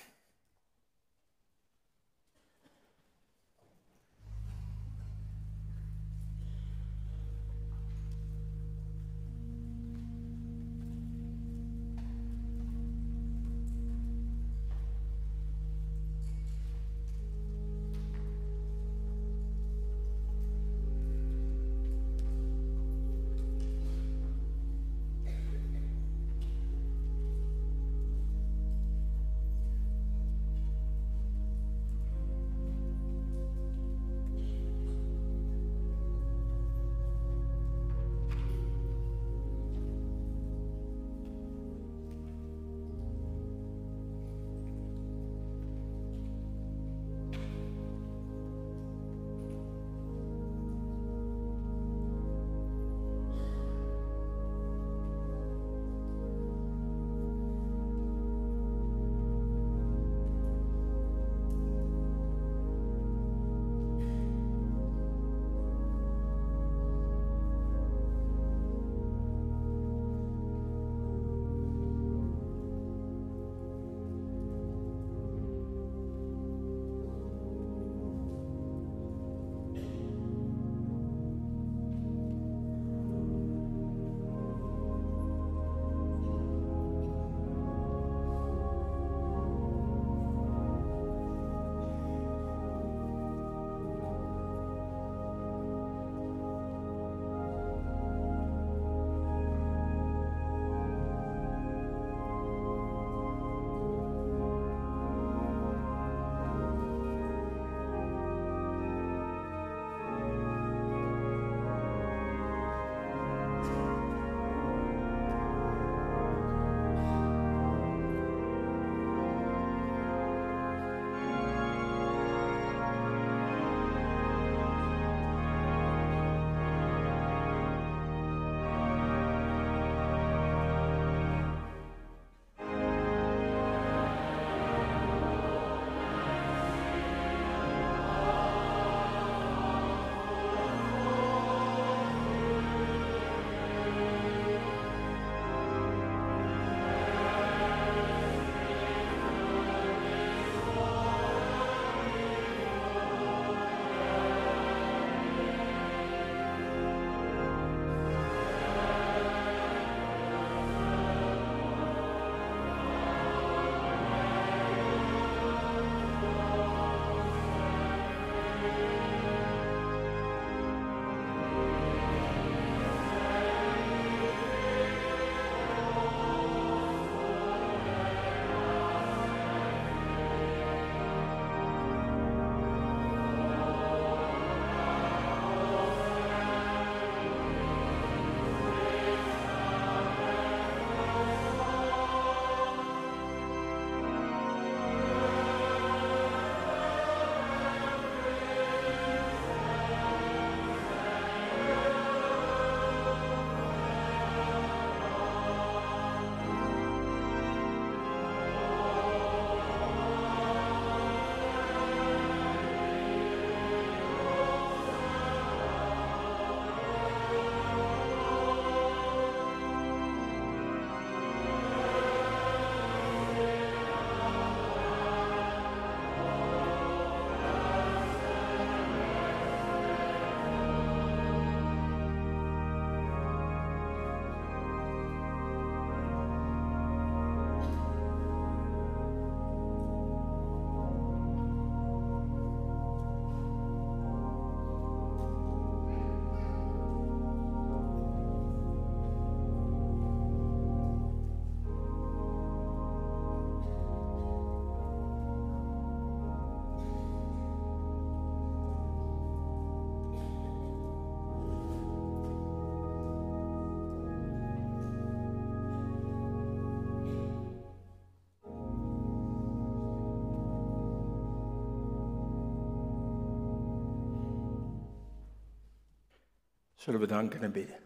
Zullen we danken en bidden.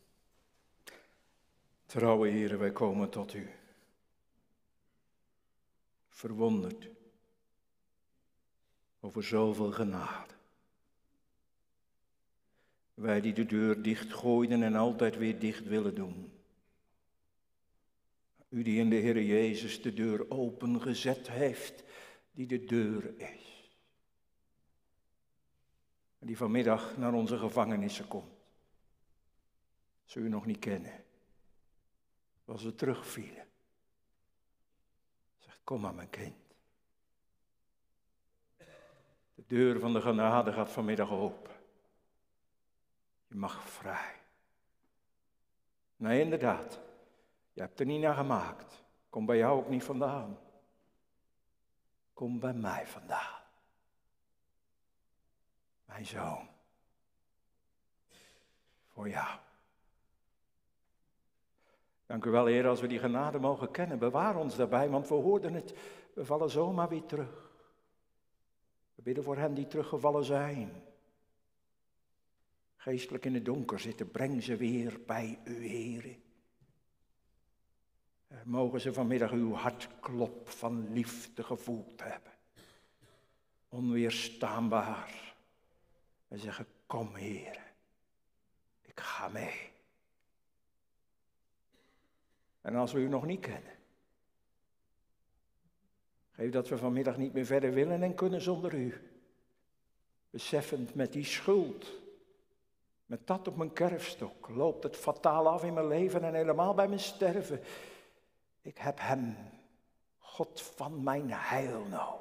Trouwe Heere, wij komen tot u. Verwonderd over zoveel genade. Wij die de deur dichtgooiden en altijd weer dicht willen doen. U die in de Heere Jezus de deur opengezet heeft, die de deur is. En die vanmiddag naar onze gevangenissen komt. Ze u nog niet kennen. Als we terugvielen. Zegt, kom maar mijn kind. De deur van de genade gaat vanmiddag open. Je mag vrij. Nee, inderdaad. Je hebt er niet naar gemaakt. Kom bij jou ook niet vandaan. Kom bij mij vandaan. Mijn zoon. Voor jou. Dank u wel, Heer, als we die genade mogen kennen. Bewaar ons daarbij, want we hoorden het. We vallen zomaar weer terug. We bidden voor hen die teruggevallen zijn. Geestelijk in het donker zitten, breng ze weer bij u, Heer. Mogen ze vanmiddag uw hartklop van liefde gevoeld hebben. Onweerstaanbaar. We zeggen, kom Heer, ik ga mee. En als we u nog niet kennen, geef dat we vanmiddag niet meer verder willen en kunnen zonder u. Beseffend met die schuld, met dat op mijn kerfstok, loopt het fataal af in mijn leven en helemaal bij mijn sterven. Ik heb hem, God van mijn heil nodig.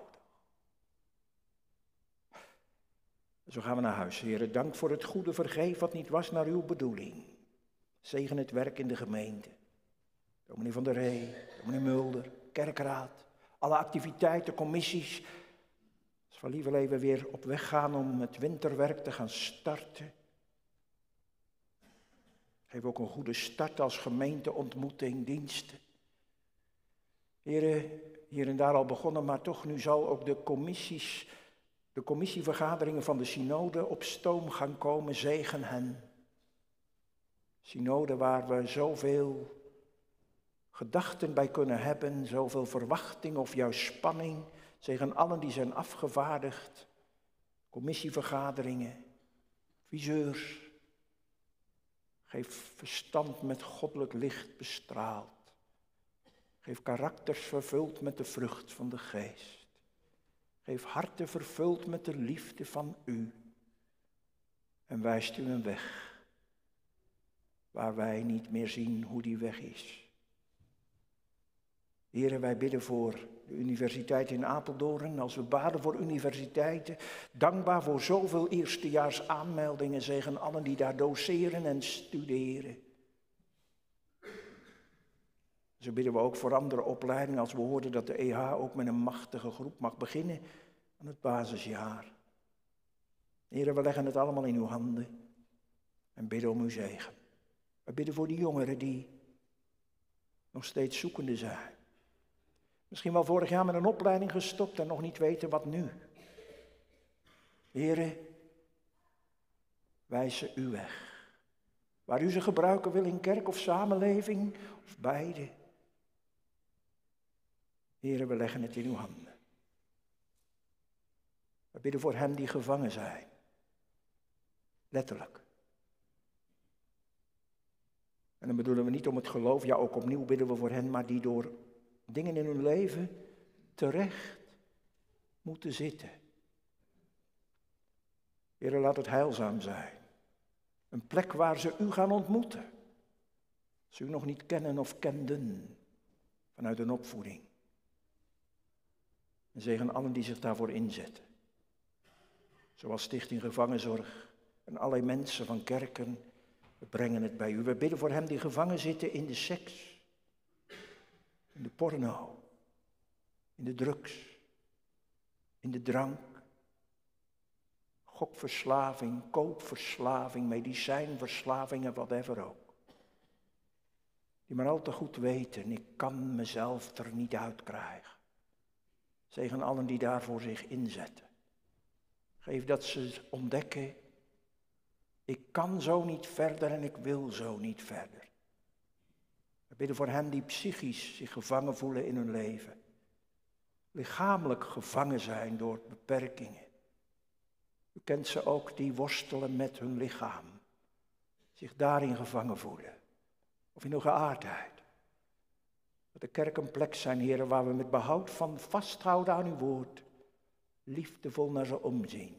Zo gaan we naar huis, Heer. Dank voor het goede, vergeef wat niet was naar uw bedoeling. Zegen het werk in de gemeente. Dominee van der Ree, dominee Mulder, kerkraad, alle activiteiten, commissies. Als we liever even weer op weg gaan om het winterwerk te gaan starten. Geef ook een goede start als gemeenteontmoeting, diensten. Heren, hier en daar al begonnen, maar toch nu zal ook de commissievergaderingen van de synode op stoom gaan komen. Zegen hen. Synode waar we zoveel gedachten bij kunnen hebben, zoveel verwachting of juist spanning. Zegen allen die zijn afgevaardigd. Commissievergaderingen, viseurs. Geef verstand met goddelijk licht bestraald. Geef karakters vervuld met de vrucht van de geest. Geef harten vervuld met de liefde van u. En wijst u een weg waar wij niet meer zien hoe die weg is. Heren, wij bidden voor de universiteit in Apeldoorn. Als we baden voor universiteiten, dankbaar voor zoveel eerstejaars aanmeldingen, zegen allen die daar doseren en studeren. Zo bidden we ook voor andere opleidingen als we hoorden dat de EH ook met een machtige groep mag beginnen aan het basisjaar. Heren, we leggen het allemaal in uw handen en bidden om uw zegen. We bidden voor die jongeren die nog steeds zoekende zijn. Misschien wel vorig jaar met een opleiding gestopt en nog niet weten wat nu. Heren, wijs ze u weg. Waar u ze gebruiken wil in kerk of samenleving of beide. Heren, we leggen het in uw handen. We bidden voor hen die gevangen zijn. Letterlijk. En dan bedoelen we niet om het geloof, ja ook opnieuw bidden we voor hen, maar die door dingen in hun leven terecht moeten zitten. Heren, laat het heilzaam zijn. Een plek waar ze u gaan ontmoeten. Als ze u nog niet kennen of kenden vanuit een opvoeding. En zegen allen die zich daarvoor inzetten. Zoals Stichting Gevangenzorg en allerlei mensen van kerken. We brengen het bij u. We bidden voor hen die gevangen zitten in de seks. In de porno, in de drugs, in de drank, gokverslaving, koopverslaving, medicijnverslaving en whatever ook. Die maar al te goed weten, ik kan mezelf er niet uitkrijgen. Zegen allen die daarvoor zich inzetten. Geef dat ze ontdekken Ik kan zo niet verder en ik wil zo niet verder. We bidden voor hen die psychisch zich gevangen voelen in hun leven. Lichamelijk gevangen zijn door beperkingen. U kent ze ook die worstelen met hun lichaam. Zich daarin gevangen voelen. Of in hun geaardheid. Dat de kerk een plek zijn, heren, waar we met behoud van vasthouden aan uw woord. Liefdevol naar ze omzien.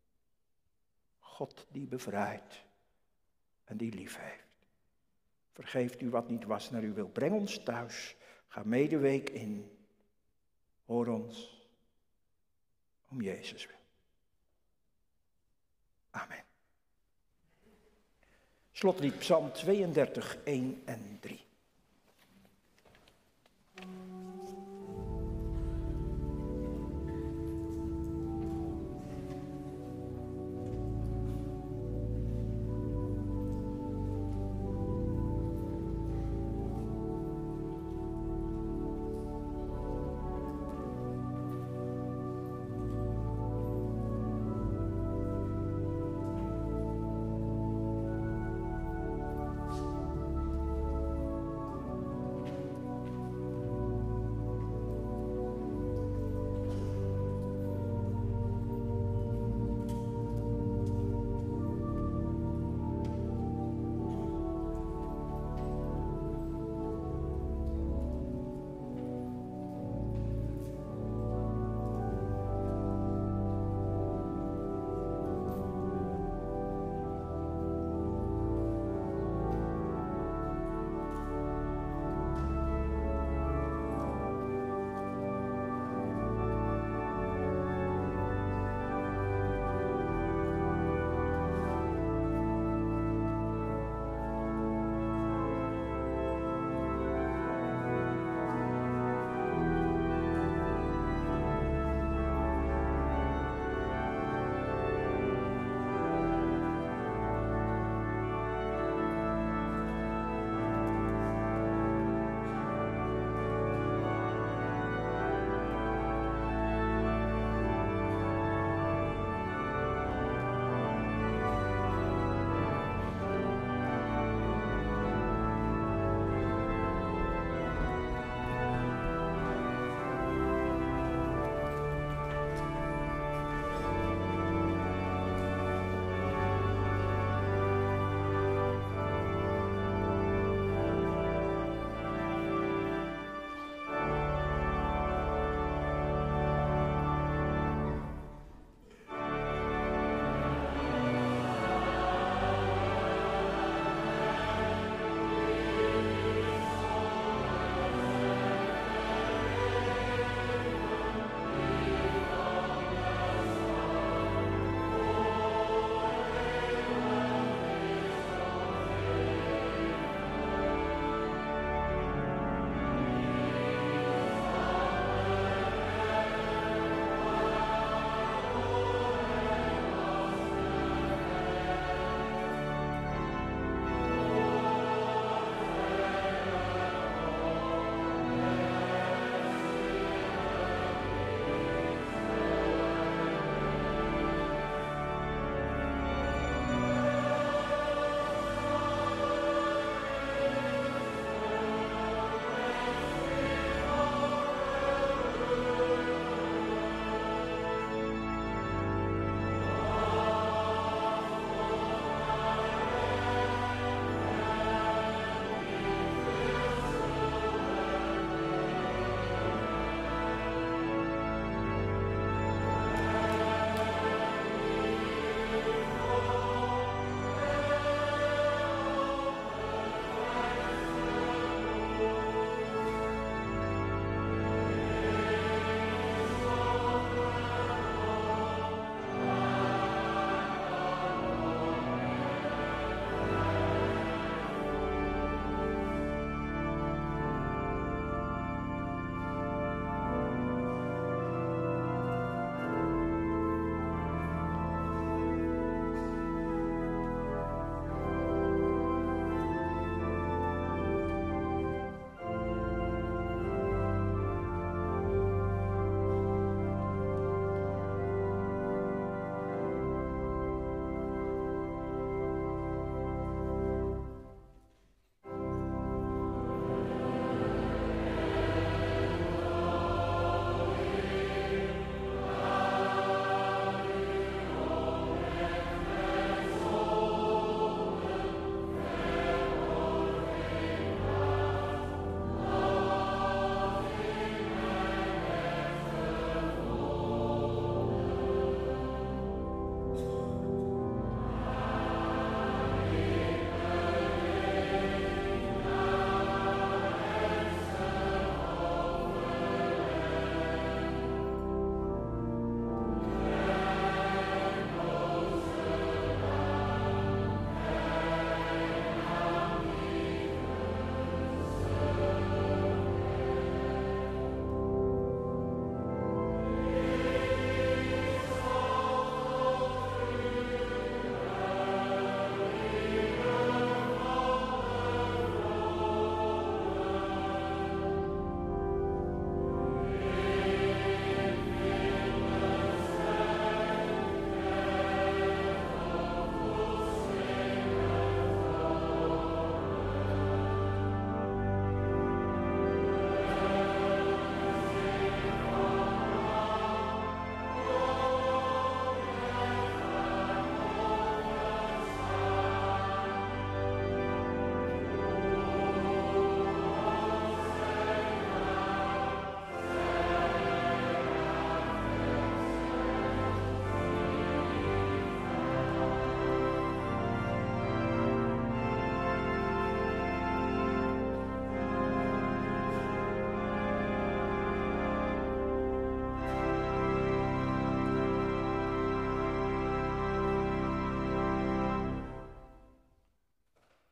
God die bevrijdt en die lief heeft. Vergeeft u wat niet was naar uw wil. Breng ons thuis. Ga mee de week in. Hoor ons. Om Jezus wil. Amen. Slotlied Psalm 32, 1 en 3.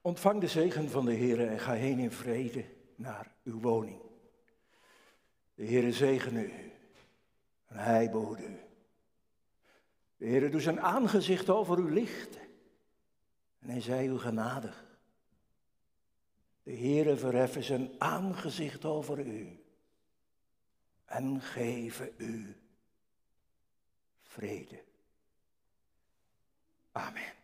Ontvang de zegen van de Heere en ga heen in vrede naar uw woning. De Heere zegene u en hij behoede u. De Heere doet zijn aangezicht over u lichten en hij zij u genadig. De Heere verheffen zijn aangezicht over u en geven u vrede. Amen.